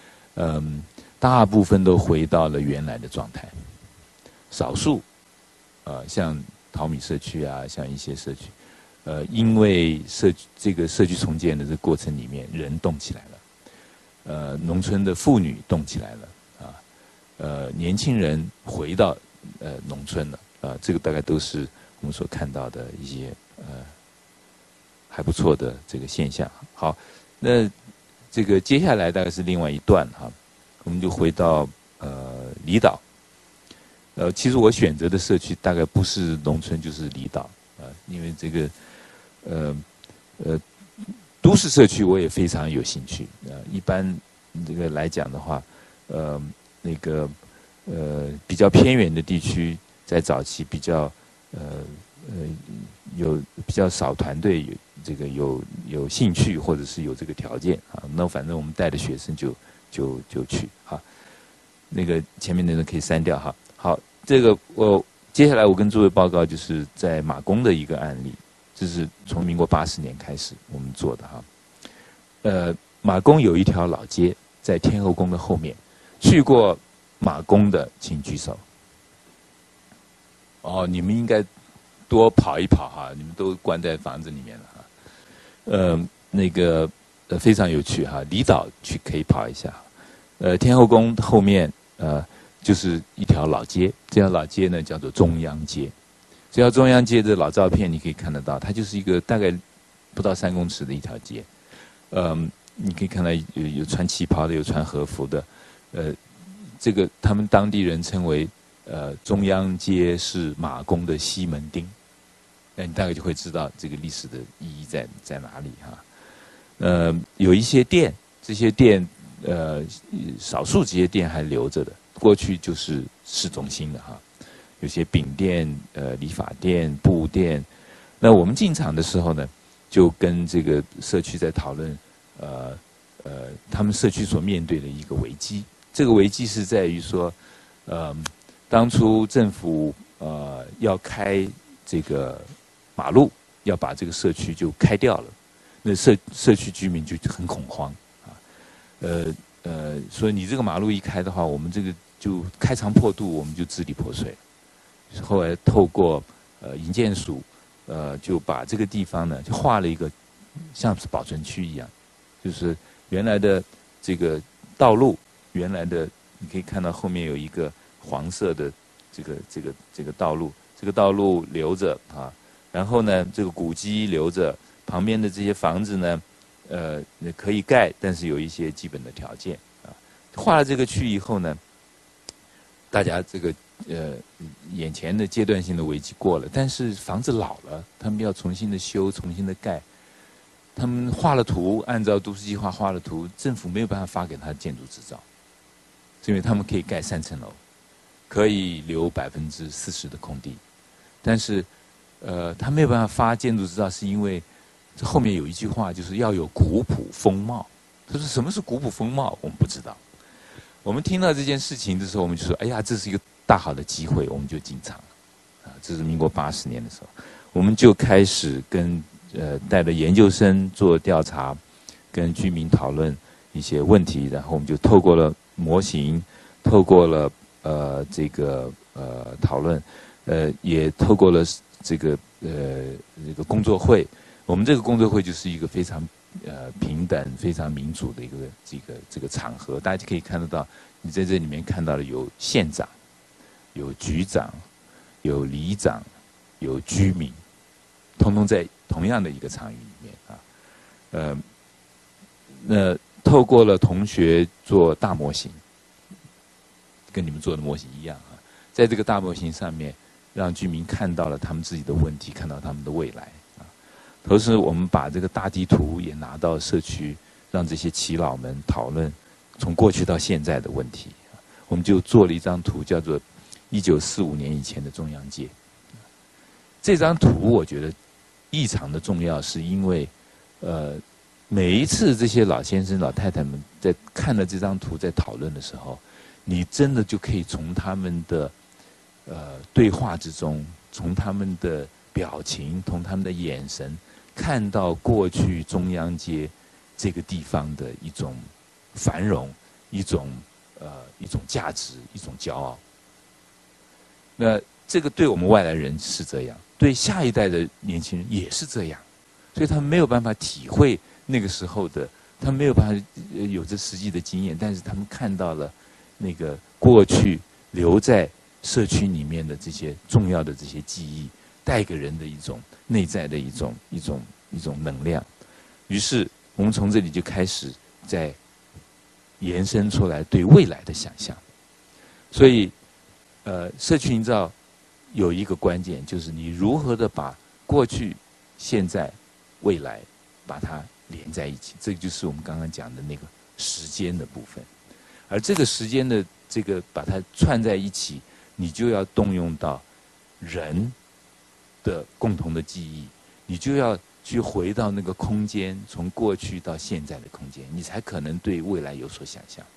大部分都回到了原来的状态。少数像淘米社区啊，像一些社区，因为这个社区重建的这个过程里面，人动起来了，农村的妇女动起来了，年轻人回到农村了，这个大概都是我们所看到的一些还不错的这个现象。好，那这个接下来大概是另外一段哈，我们就回到离岛。其实我选择的社区大概不是农村就是离岛因为这个都市社区我也非常有兴趣一般这个来讲的话，那个比较偏远的地区，在早期比较有比较少团队有兴趣或者是有这个条件那反正我们带的学生就去哈。那个前面的人可以删掉哈。好，这个接下来我跟诸位报告就是在马公的一个案例，这是从民国80年开始我们做的哈。马公有一条老街在天后宫的后面，去过马公的请举手。你们应该多跑一跑哈，你们都关在房子里面了哈。那个非常有趣哈，离岛去可以跑一下。天后宫后面就是一条老街，这条老街呢叫做中央街。这条中央街的老照片你可以看得到，它就是一个大概不到3公尺的一条街。你可以看到有穿旗袍的，有穿和服的。这个他们当地人称为中央街是马公的西门町。那你大概就会知道这个历史的意义在哪里哈。有一些店，这些店少数这些店还留着的，过去就是市中心的哈。有些饼店、理发店、布店。那我们进场的时候呢，就跟这个社区在讨论，他们社区所面对的一个危机。这个危机是在于说，当初政府要开这个马路，要把这个社区就开掉了，那社区居民就很恐慌所以你这个马路一开的话，我们这个就开肠破肚，我们就支离破碎了。后来透过营建署就把这个地方呢就划了一个像是保存区一样，就是原来的这个道路，原来的你可以看到后面有一个黄色的这个道路，这个道路留着然后呢这个古迹留着，旁边的这些房子呢可以盖，但是有一些基本的条件划了这个区以后呢，大家这个眼前的阶段性的危机过了，但是房子老了，他们要重新的修，重新的盖。他们画了图，按照都市计划画了图，政府没有办法发给他建筑执照，是因为他们可以盖3层楼，可以留40%的空地，但是他没有办法发建筑执照，是因为这后面有一句话，就是要有古朴风貌。他说什么是古朴风貌？我们不知道。我们听到这件事情的时候，我们就说：哎呀，这是一个大好的机会，我们就进场了。这是民国80年的时候，我们就开始跟带着研究生做调查，跟居民讨论一些问题，然后我们就透过了模型，透过了这个讨论，也透过了这个工作会。我们这个工作会就是一个非常平等、非常民主的一个这个场合，大家可以看得到，你在这里面看到的有县长、有局长、有里长、有居民，通通在同样的一个场域里面那透过了同学做大模型，跟你们做的模型一样在这个大模型上面，让居民看到了他们自己的问题，看到他们的未来同时，我们把这个大地图也拿到社区，让这些耆老们讨论从过去到现在的问题。我们就做了一张图，叫做1945年以前的中央街。这张图我觉得异常的重要，是因为每一次这些老先生老太太们在看了这张图在讨论的时候，你真的就可以从他们的对话之中，从他们的表情，从他们的眼神，看到过去中央街这个地方的一种繁荣，一种价值，一种骄傲。那这个对我们外来人是这样，对下一代的年轻人也是这样，所以他们没有办法体会那个时候的，他们没有办法有着实际的经验，但是他们看到了那个过去留在社区里面的这些重要的这些记忆，带给人的一种内在的一种能量。于是我们从这里就开始在延伸出来对未来的想象。所以社区营造有一个关键，就是你如何的把过去、现在、未来把它连在一起，这就是我们刚刚讲的那个时间的部分。而这个时间的这个把它串在一起，你就要动用到人的共同的记忆，你就要去回到那个空间，从过去到现在的空间，你才可能对未来有所想象。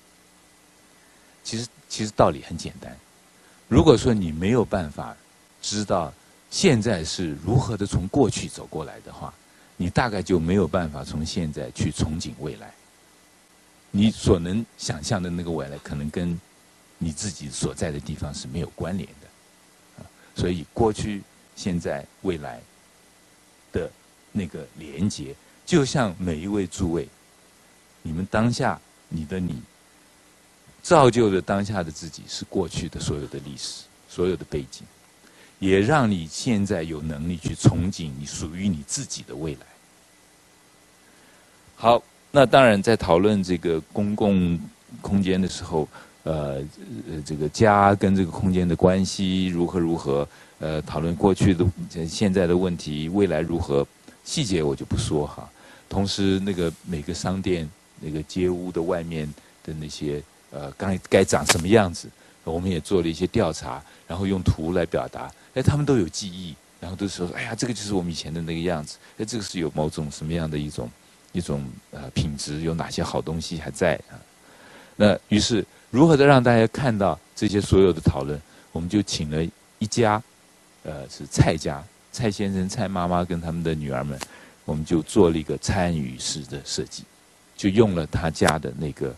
其实道理很简单，如果说你没有办法知道现在是如何的从过去走过来的话，你大概就没有办法从现在去憧憬未来。你所能想象的那个未来，可能跟你自己所在的地方是没有关联的。所以过去、现在、未来的那个连结，就像每一位诸位，你们当下你造就了当下的自己，是过去的所有的历史、所有的背景，也让你现在有能力去憧憬你属于你自己的未来。好，那当然在讨论这个公共空间的时候，这个家跟这个空间的关系如何，讨论过去的、现在的问题，未来如何，细节我就不说哈。同时，那个每个商店、那个街屋的外面的那些该长什么样子，我们也做了一些调查，然后用图来表达。他们都有记忆，然后都说，哎呀，这个就是我们以前的那个样子。这个是有某种什么样的一种品质，有哪些好东西还在啊？那于是如何的让大家看到这些所有的讨论，我们就请了一家，是蔡家，蔡先生、蔡妈妈跟他们的女儿们，我们就做了一个参与式的设计，就用了他家的那个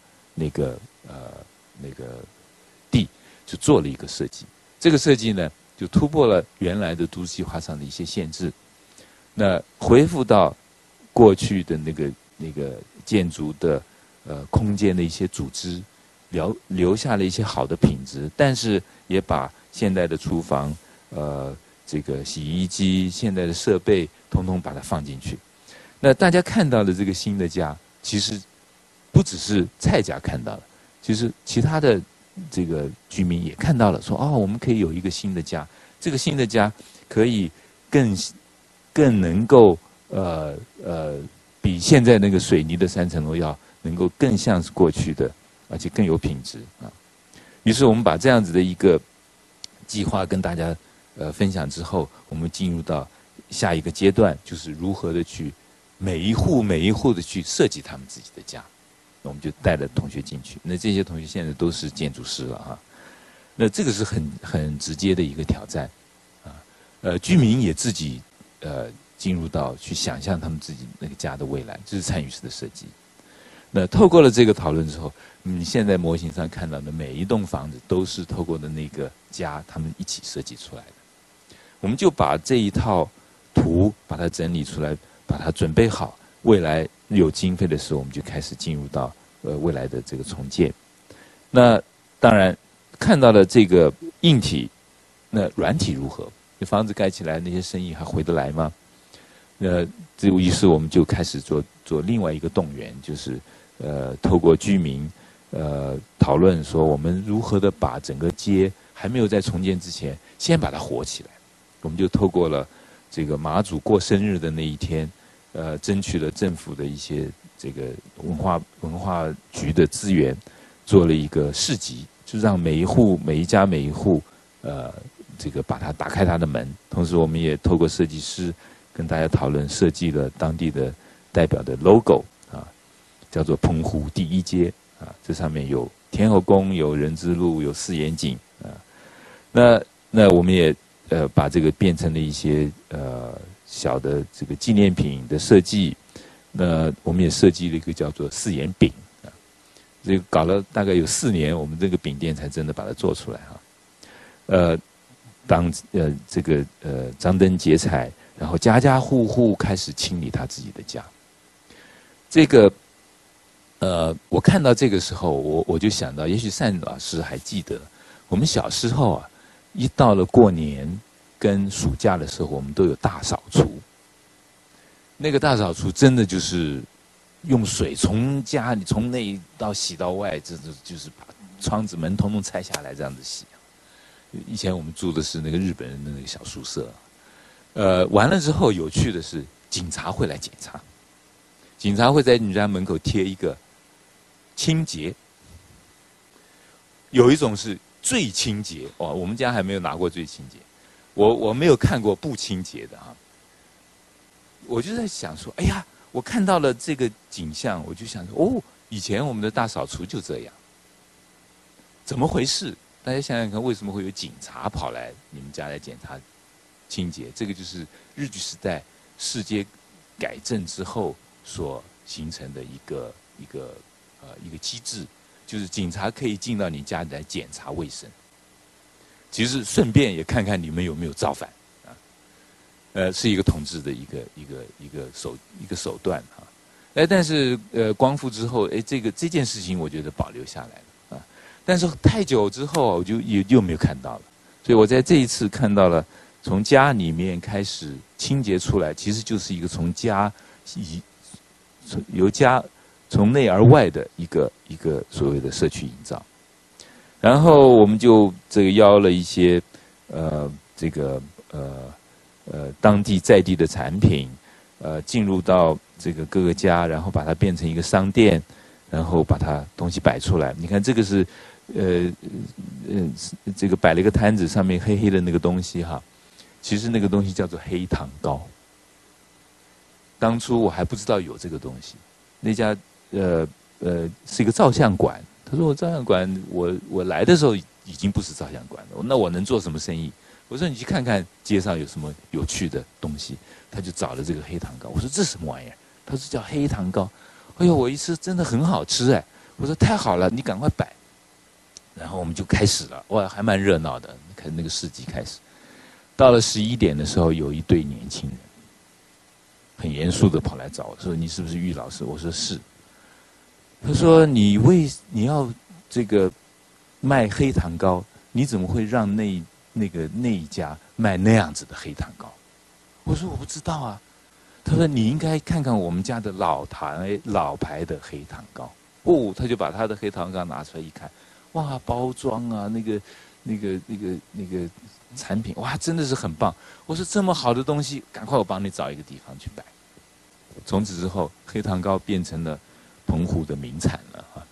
地，就做了一个设计。这个设计呢，就突破了原来的都市计划上的一些限制，那恢复到过去的那个建筑的空间的一些组织，留下了一些好的品质，但是也把现代的厨房、这个洗衣机、现代的设备，统统把它放进去。那大家看到的这个新的家，其实不只是蔡家看到了，其实其他的这个居民也看到了，说我们可以有一个新的家，这个新的家可以更能够比现在那个水泥的3层楼要能够更像是过去的，而且更有品质啊。于是我们把这样子的一个计划跟大家分享之后，我们进入到下一个阶段，就是如何的去每一户的去设计他们自己的家。我们就带了同学进去，那这些同学现在都是建筑师了哈。那这个是很直接的一个挑战啊。居民也自己进入到去想象他们自己那个家的未来，这是参与式的设计。那透过了这个讨论之后，你现在模型上看到的每一栋房子都是透过的那个家他们一起设计出来的。我们就把这一套图把它整理出来，把它准备好，未来有经费的时候，我们就开始进入到未来的这个重建。那当然看到了这个硬体，那软体如何？这房子盖起来，那些生意还回得来吗？于是我们就开始做另外一个动员，就是透过居民讨论说，我们如何的把整个街还没有在重建之前，先把它活起来。我们就透过了这个马祖过生日的那一天，争取了政府的一些这个文化局的资源，做了一个市集，就让每一家这个把它打开它的门。同时我们也透过设计师跟大家讨论，设计了当地的代表的 logo 啊，叫做澎湖第一街啊，这上面有天后宫，有人之路，有四眼井啊。那我们也把这个变成了一些小的这个纪念品的设计。那我们也设计了一个叫做四眼饼啊，这个搞了大概有4年，我们这个饼店才真的把它做出来哈。 张灯结彩，然后家家户户开始清理他自己的家。这个我看到这个时候，我就想到，也许单老师还记得，我们小时候啊，一到了过年跟暑假的时候，我们都有大扫除。那个大扫除真的就是用水从家里从内到洗到外，就是把窗子门通通拆下来这样子洗。以前我们住的是那个日本人的那个小宿舍，完了之后有趣的是，警察会来检查，警察会在你家门口贴一个清洁，有一种是最清洁哦，我们家还没有拿过最清洁，我没有看过不清洁的啊。我就在想说，哎呀，我看到了这个景象，我就想说，哦，以前我们的大扫除就这样，怎么回事？大家想想看，为什么会有警察跑来你们家来检查清洁？这个就是日据时代世界改正之后所形成的一个机制，就是警察可以进到你家里来检查卫生，其实顺便也看看你们有没有造反啊，是一个统治的一个手段哈。但是光复之后，这件事情我觉得保留下来了啊。但是太久之后，我就又没有看到了。所以我在这一次看到了，从家里面开始清洁出来，其实就是一个从从内而外的一个所谓的社区营造。然后我们就邀了一些当地在地的产品，进入到这个各个家，然后把它变成一个商店，然后把它东西摆出来。你看这个是这个摆了一个摊子，上面黑黑的那个东西哈，其实那个东西叫做黑糖糕。当初我还不知道有这个东西，那家是一个照相馆。他说我照相馆，我来的时候已经不是照相馆了，那我能做什么生意？我说你去看看街上有什么有趣的东西。他就找了这个黑糖糕。我说这什么玩意儿？他说叫黑糖糕。哎呦，我一吃真的很好吃哎！我说太好了，你赶快摆。然后我们就开始了，哇，还蛮热闹的。看那个市集开始，到了11点的时候，有一对年轻人很严肃的跑来找我说：“你是不是玉老师？”我说是。他说：“你要这个卖黑糖糕，你怎么会让那一家卖那样子的黑糖糕？”我说：“我不知道啊。”他说：“你应该看看我们家的老牌的黑糖糕。”哦，他就把他的黑糖糕拿出来一看，哇，包装啊，那个产品，哇，真的是很棒。我说：“这么好的东西，赶快我帮你找一个地方去摆。”从此之后，黑糖糕变成了澎湖的名产了哈。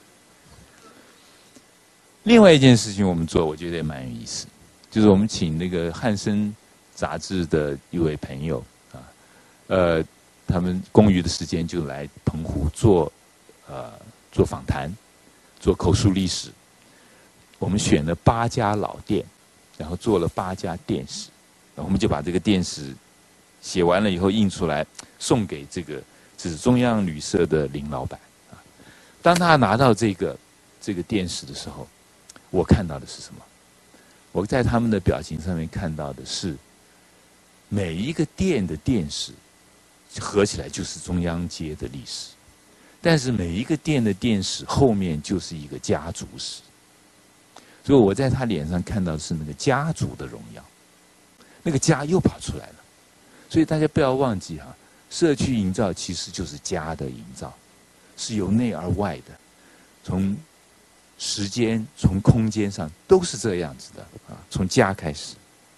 另外一件事情我们做，我觉得也蛮有意思，就是我们请那个汉声杂志的一位朋友啊，他们空余的时间就来澎湖做访谈，做口述历史。我们选了8家老店，然后做了8家店史，然后我们就把这个店史写完了以后印出来，送给这是中央旅社的林老板啊。当他拿到这个店史的时候，我看到的是什么？我在他们的表情上面看到的是，每一个店的店史合起来就是中央街的历史，但是每一个店的店史后面就是一个家族史。所以我在他脸上看到的是那个家族的荣耀，那个家又跑出来了。所以大家不要忘记哈，社区营造其实就是家的营造，是由内而外的，从时间、从空间上都是这样子的啊，从家开始。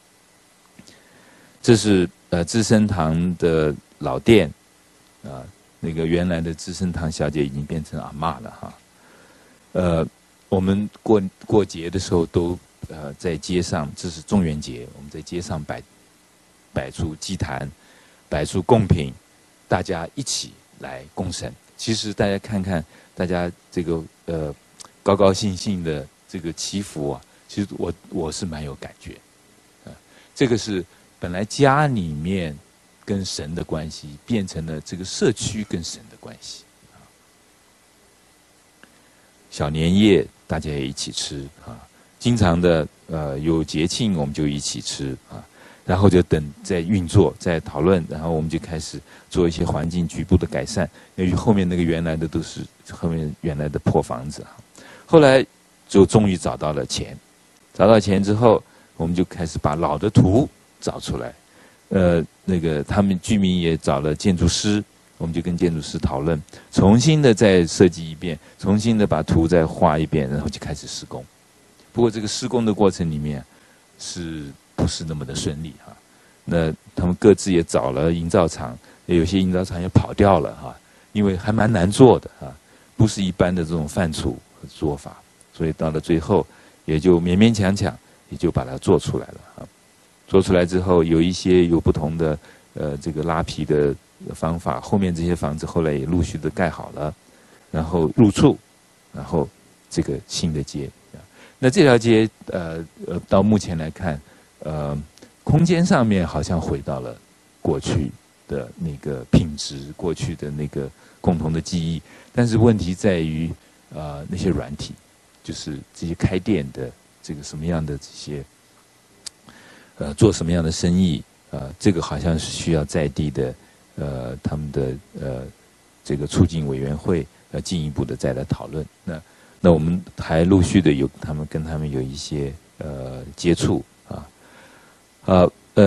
这是资生堂的老店啊，那个原来的资生堂小姐已经变成阿嬷了哈。我们过节的时候都在街上，这是中元节，我们在街上摆出祭坛，摆出贡品，大家一起来供神。其实大家看看，大家这个高高兴兴的这个祈福啊，其实我是蛮有感觉，这个是本来家里面跟神的关系，变成了这个社区跟神的关系。小年夜大家也一起吃啊， 经常的有节庆我们就一起吃啊，然后就等在运作在讨论，然后我们就开始做一些环境局部的改善，因为后面那个原来的都是后面原来的破房子啊。后来就终于找到了钱，找到钱之后，我们就开始把老的图找出来。那个他们居民也找了建筑师，我们就跟建筑师讨论，重新的再设计一遍，重新的把图再画一遍，然后就开始施工。不过这个施工的过程里面是不是那么的顺利哈？那他们各自也找了营造厂，有些营造厂也跑掉了哈，因为还蛮难做的啊，不是一般的这种范畴和做法，所以到了最后也就勉勉强强也就把它做出来了啊。做出来之后，有一些有不同的这个拉皮的方法，后面这些房子后来也陆续的盖好了，然后入厝，然后这个新的街。那这条街到目前来看，空间上面好像回到了过去的那个品质，过去的那个共同的记忆，但是问题在于那些软体，就是这些开店的这个什么样的这些做什么样的生意，这个好像是需要在地的他们的这个促进委员会进一步的再来讨论。那我们还陆续的跟他们有一些接触啊。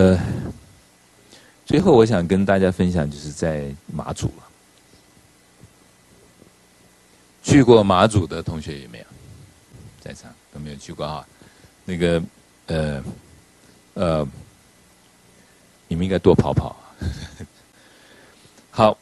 最后我想跟大家分享，就是在马祖了。去过马祖的同学有没有？在场都没有去过啊？那个你们应该多跑跑。好，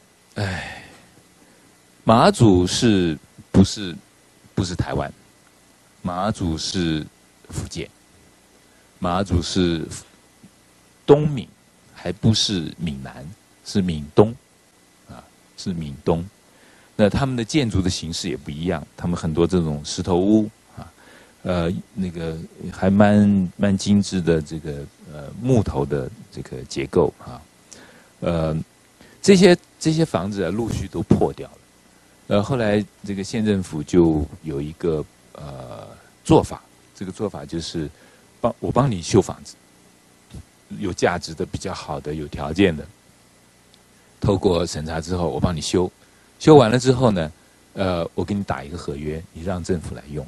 马祖不是台湾，马祖是福建，马祖是东闽，还不是闽南，是闽东，是闽东。那他们的建筑的形式也不一样，他们很多这种石头屋那个还蛮精致的这个木头的这个结构这些房子陆续都破掉了。后来这个县政府就有一个做法，这个做法就是我帮你修房子，有价值的、比较好的、有条件的，透过审查之后，我帮你修，修完了之后呢，我给你打一个合约，你让政府来用。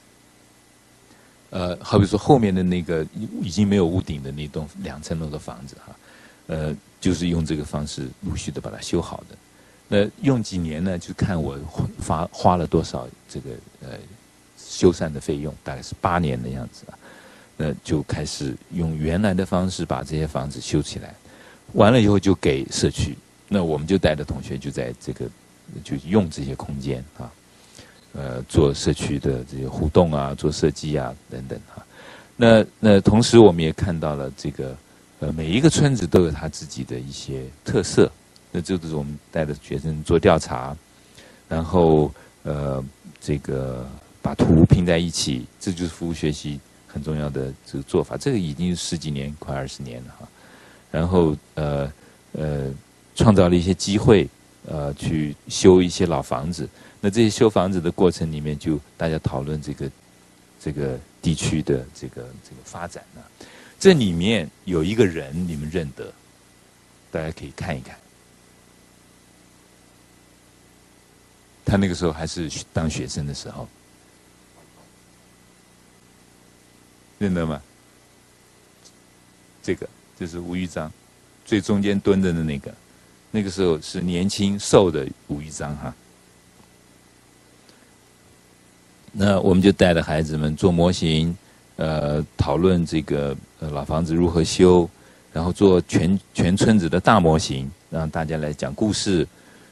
好比说后面的那个已经没有屋顶的那栋2层楼的房子就是用这个方式陆续的把它修好的。那用几年呢？就看我花了多少这个修缮的费用，大概是8年的样子那就开始用原来的方式把这些房子修起来，完了以后就给社区。那我们就带着同学就在这个就用这些空间做社区的这些互动做设计等等那同时我们也看到了这个每一个村子都有它自己的一些特色。那这就是我们带着学生做调查，然后这个把图拼在一起，这就是服务学习很重要的这个做法。这个已经10几年，快20年了然后创造了一些机会，去修一些老房子。那这些修房子的过程里面，就大家讨论这个地区的这个发展这里面有一个人你们认得，大家可以看一看。他那个时候还是当学生的时候，认得吗？这是吴玉章，最中间蹲着的那个时候是年轻瘦的吴玉章那我们就带着孩子们做模型，讨论这个老房子如何修，然后做全村子的大模型，让大家来讲故事，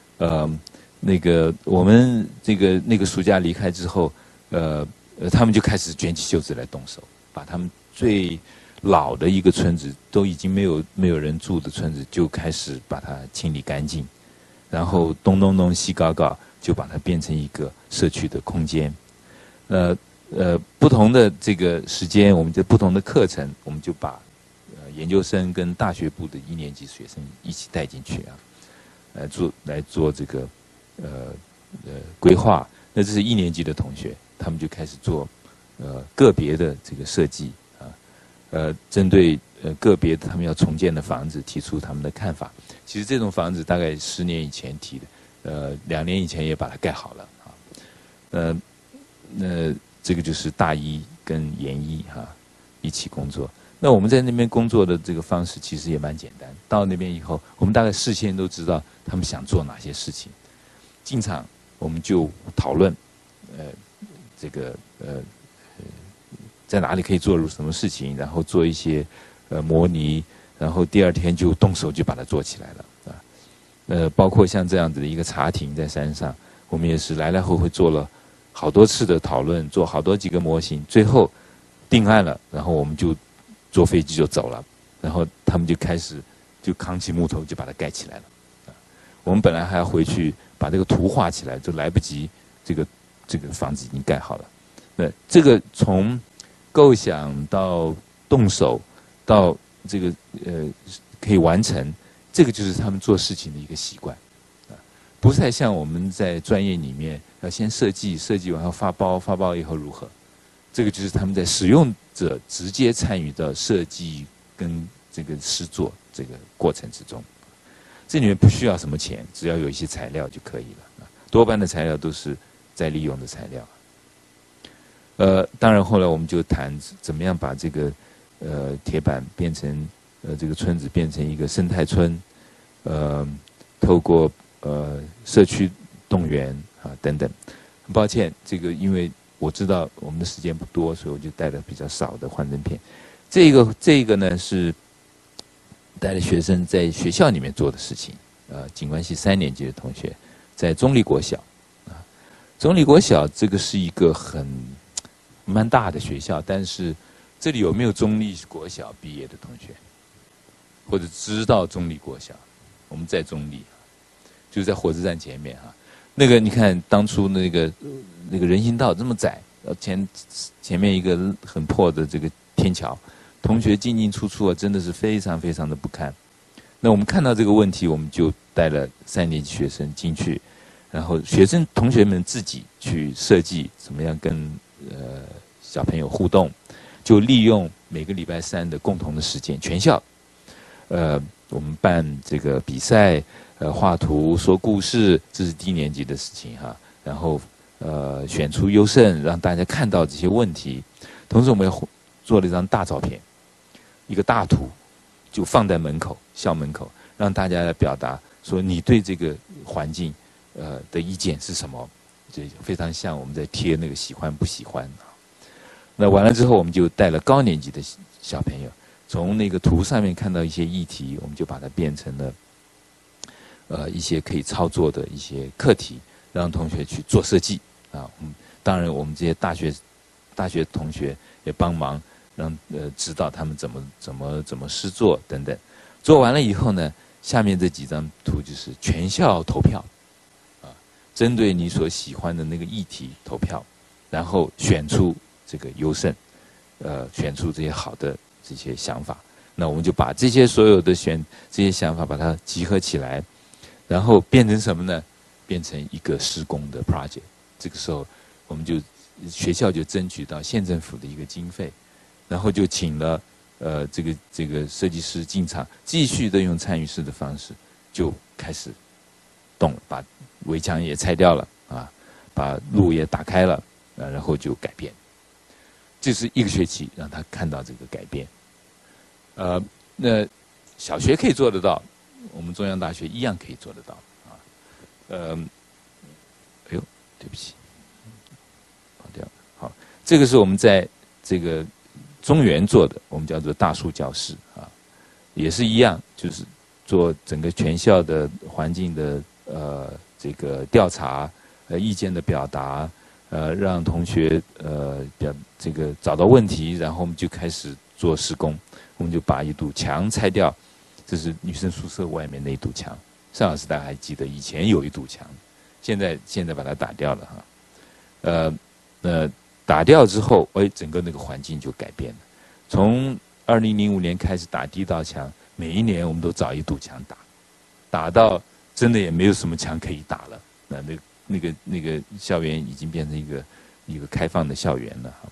我们那个暑假离开之后，他们就开始卷起袖子来动手，把他们最老的一个村子，都已经没有人住的村子，就开始把它清理干净，然后东西搞，就把它变成一个社区的空间。不同的这个时间，我们就不同的课程，我们就把研究生跟大学部的1年级学生一起带进去来做这个规划。那这是1年级的同学，他们就开始做个别的这个设计啊，针对个别他们要重建的房子提出他们的看法。其实这种房子大概10年以前提的，2年以前也把它盖好了啊。那这个就是大一跟研一一起工作。那我们在那边工作的这个方式其实也蛮简单。到那边以后，我们大概事先都知道他们想做哪些事情，进场我们就讨论，这个在哪里可以做什么事情，然后做一些模拟，然后第2天就动手就把它做起来了啊。包括像这样子的一个茶亭在山上，我们也是来来回回做了好多次的讨论，做好多几个模型，最后定案了，然后我们就坐飞机就走了，然后他们就开始就扛起木头就把它盖起来了。我们本来还要回去把这个图画起来，就来不及，这个房子已经盖好了。那这个从构想到动手到这个可以完成，这个就是他们做事情的一个习惯啊，不太像我们在专业里面要先设计，设计完后发包，发包以后如何，这个就是他们在使用者直接参与到设计跟这个施作这个过程之中。这里面不需要什么钱，只要有一些材料就可以了。多半的材料都是再利用的材料。当然后来我们就谈怎么样把这个铁板变成这个村子变成一个生态村，透过社区动员等等。很抱歉，这个因为我知道我们的时间不多，所以我就带了比较少的幻灯片。这个呢是带着学生在学校里面做的事情。景观系3年级的同学在中立国小中立国小这个是一个蛮大的学校，但是这里有没有中立国小毕业的同学，或者知道中立国小？我们在中立，就在火车站前面那个你看当初那个人行道这么窄，前面一个很破的这个天桥，同学进进出出真的是非常非常的不堪。那我们看到这个问题，我们就带了3年级学生进去，然后同学们自己去设计怎么样跟小朋友互动，就利用每个礼拜3的共同的时间，全校我们办这个比赛，画图说故事，这是低年级的事情然后选出优胜，让大家看到这些问题。同时我们也做了一张大照片，一个大图，就放在校门口，让大家来表达说你对这个环境的意见是什么，就非常像我们在贴那个喜欢不喜欢。那完了之后，我们就带了高年级的小朋友，从那个图上面看到一些议题，我们就把它变成了一些可以操作的一些课题，让同学去做设计当然我们这些大学同学也帮忙，让指导他们怎么施作等等。做完了以后呢，下面这几张图就是全校投票针对你所喜欢的那个议题投票，然后选出这个优胜，选出这些好的这些想法。那我们就把这些所有的这些想法把它集合起来，然后变成什么呢？变成一个施工的 project。这个时候我们学校就争取到县政府的一个经费，然后就请了这个设计师进场，继续的用参与式的方式就开始动了，把围墙也拆掉了把路也打开了然后就改变。这是1个学期让他看到这个改变。那小学可以做得到，我们中央大学一样可以做得到哎呦，对不起，跑掉。好，这个是我们在这个中原做的，我们叫做大树教室也是一样，就是做整个全校的环境的这个调查，意见的表达，让同学这个找到问题，然后我们就开始做施工。我们就把一堵墙拆掉，这是女生宿舍外面那一堵墙。尚老师大家还记得，以前有一堵墙，现在把它打掉了打掉之后，整个那个环境就改变了。从2005年开始打第1道墙，每一年我们都找一堵墙打到真的也没有什么墙可以打了。那个校园已经变成一个开放的校园了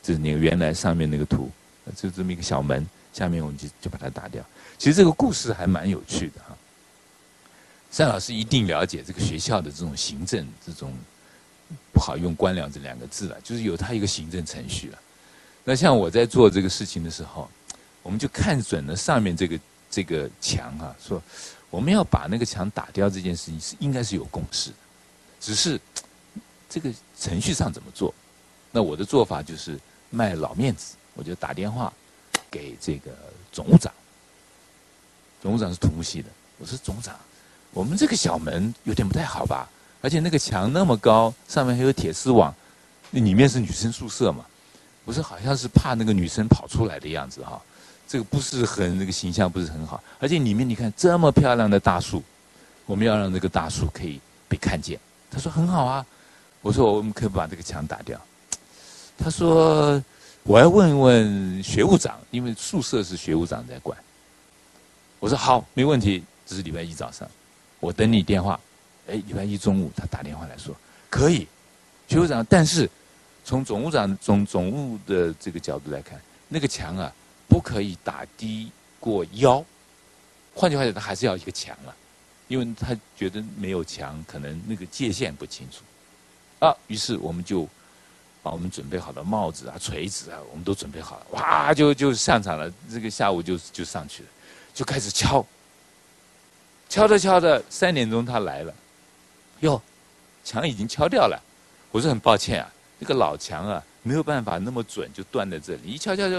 这是那个原来上面那个图，就这么一个小门，下面我们就把它打掉。其实这个故事还蛮有趣的哈。单老师一定了解这个学校的这种行政，这种不好用官僚这2个字了，就是有它一个行政程序了。那像我在做这个事情的时候，我们就看准了上面这个墙啊，说我们要把那个墙打掉这件事情应该是有共识的，只是这个程序上怎么做？那我的做法就是卖老面子，我就打电话给这个总务长。总务长是土木系的，我说总长，我们这个小门有点不太好吧？而且那个墙那么高，上面还有铁丝网，那里面是女生宿舍嘛？我说好像是怕那个女生跑出来的样子哈，这个不是很那个形象不是很好。而且里面你看这么漂亮的大树，我们要让这个大树可以被看见。他说很好啊，我说我们可以把这个墙打掉。他说我要问问学务长，因为宿舍是学务长在管。我说好，没问题，这是礼拜一早上，我等你电话。礼拜一中午他打电话来说可以，学务长，但是从总务长总务的这个角度来看，那个墙啊不可以打低过腰，换句话讲，他还是要一个墙啊，因为他觉得没有墙，可能那个界限不清楚啊。于是我们就把我们准备好的帽子啊、锤子啊，我们都准备好了，哇，就上场了。这个下午就上去了。就开始敲着3点钟他来了，哟，墙已经敲掉了。我说很抱歉啊，这个老墙啊没有办法那么准，就断在这里，一敲就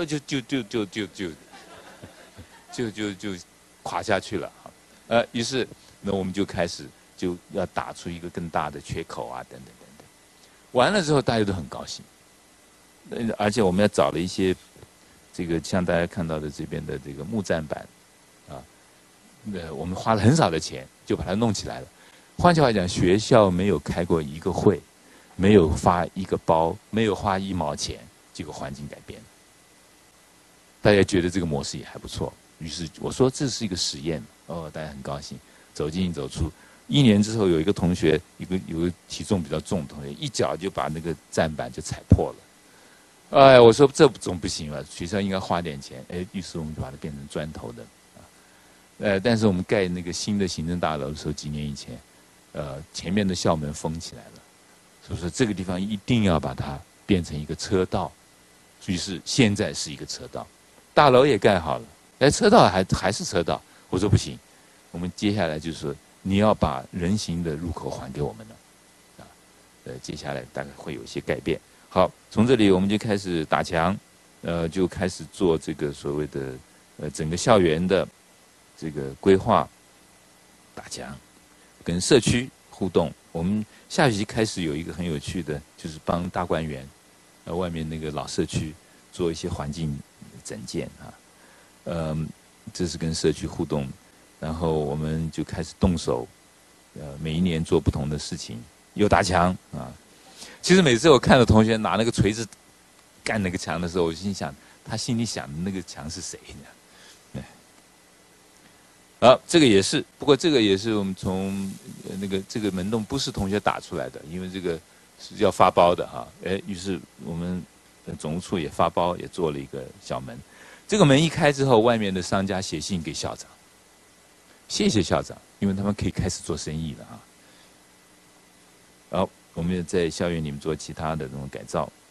垮下去了。于是那我们就开始就要打出一个更大的缺口啊，等等。完了之后大家都很高兴，而且我们要找了一些这个像大家看到的这边的这个木栈板。我们花了很少的钱就把它弄起来了。换句话讲，学校没有开过一个会，没有发一个包，没有花1毛钱，这个环境改变了。大家觉得这个模式也还不错，于是我说这是一个实验，大家很高兴，走进走出。1年之后，有一个同学，有个体重比较重的同学，一脚就把那个站板就踩破了。我说这总不行了，学校应该花点钱。于是我们就把它变成砖头的。但是我们盖那个新的行政大楼的时候，几年以前，前面的校门封起来了，所以说这个地方一定要把它变成一个车道，于是现在是一个车道，大楼也盖好了，车道还是车道。我说不行，我们接下来就是说你要把人行的入口还给我们了，接下来大概会有一些改变。好，从这里我们就开始打墙，就开始做这个所谓的整个校园的。这个规划、打墙，跟社区互动。我们下学期开始有一个很有趣的，就是帮大观园，外面那个老社区做一些环境整建啊。这是跟社区互动，然后我们就开始动手，每一年做不同的事情，有打墙啊。其实每次我看到同学拿那个锤子干那个墙的时候，我心想，他心里想的那个墙是谁呢？这个也是，不过这个也是我们从这个门洞不是同学打出来的，因为这个是要发包的哈。于是我们总务处也发包，也做了一个小门。这个门一开之后，外面的商家写信给校长，谢谢校长，因为他们可以开始做生意了啊。好，我们也在校园里面做其他的这种改造。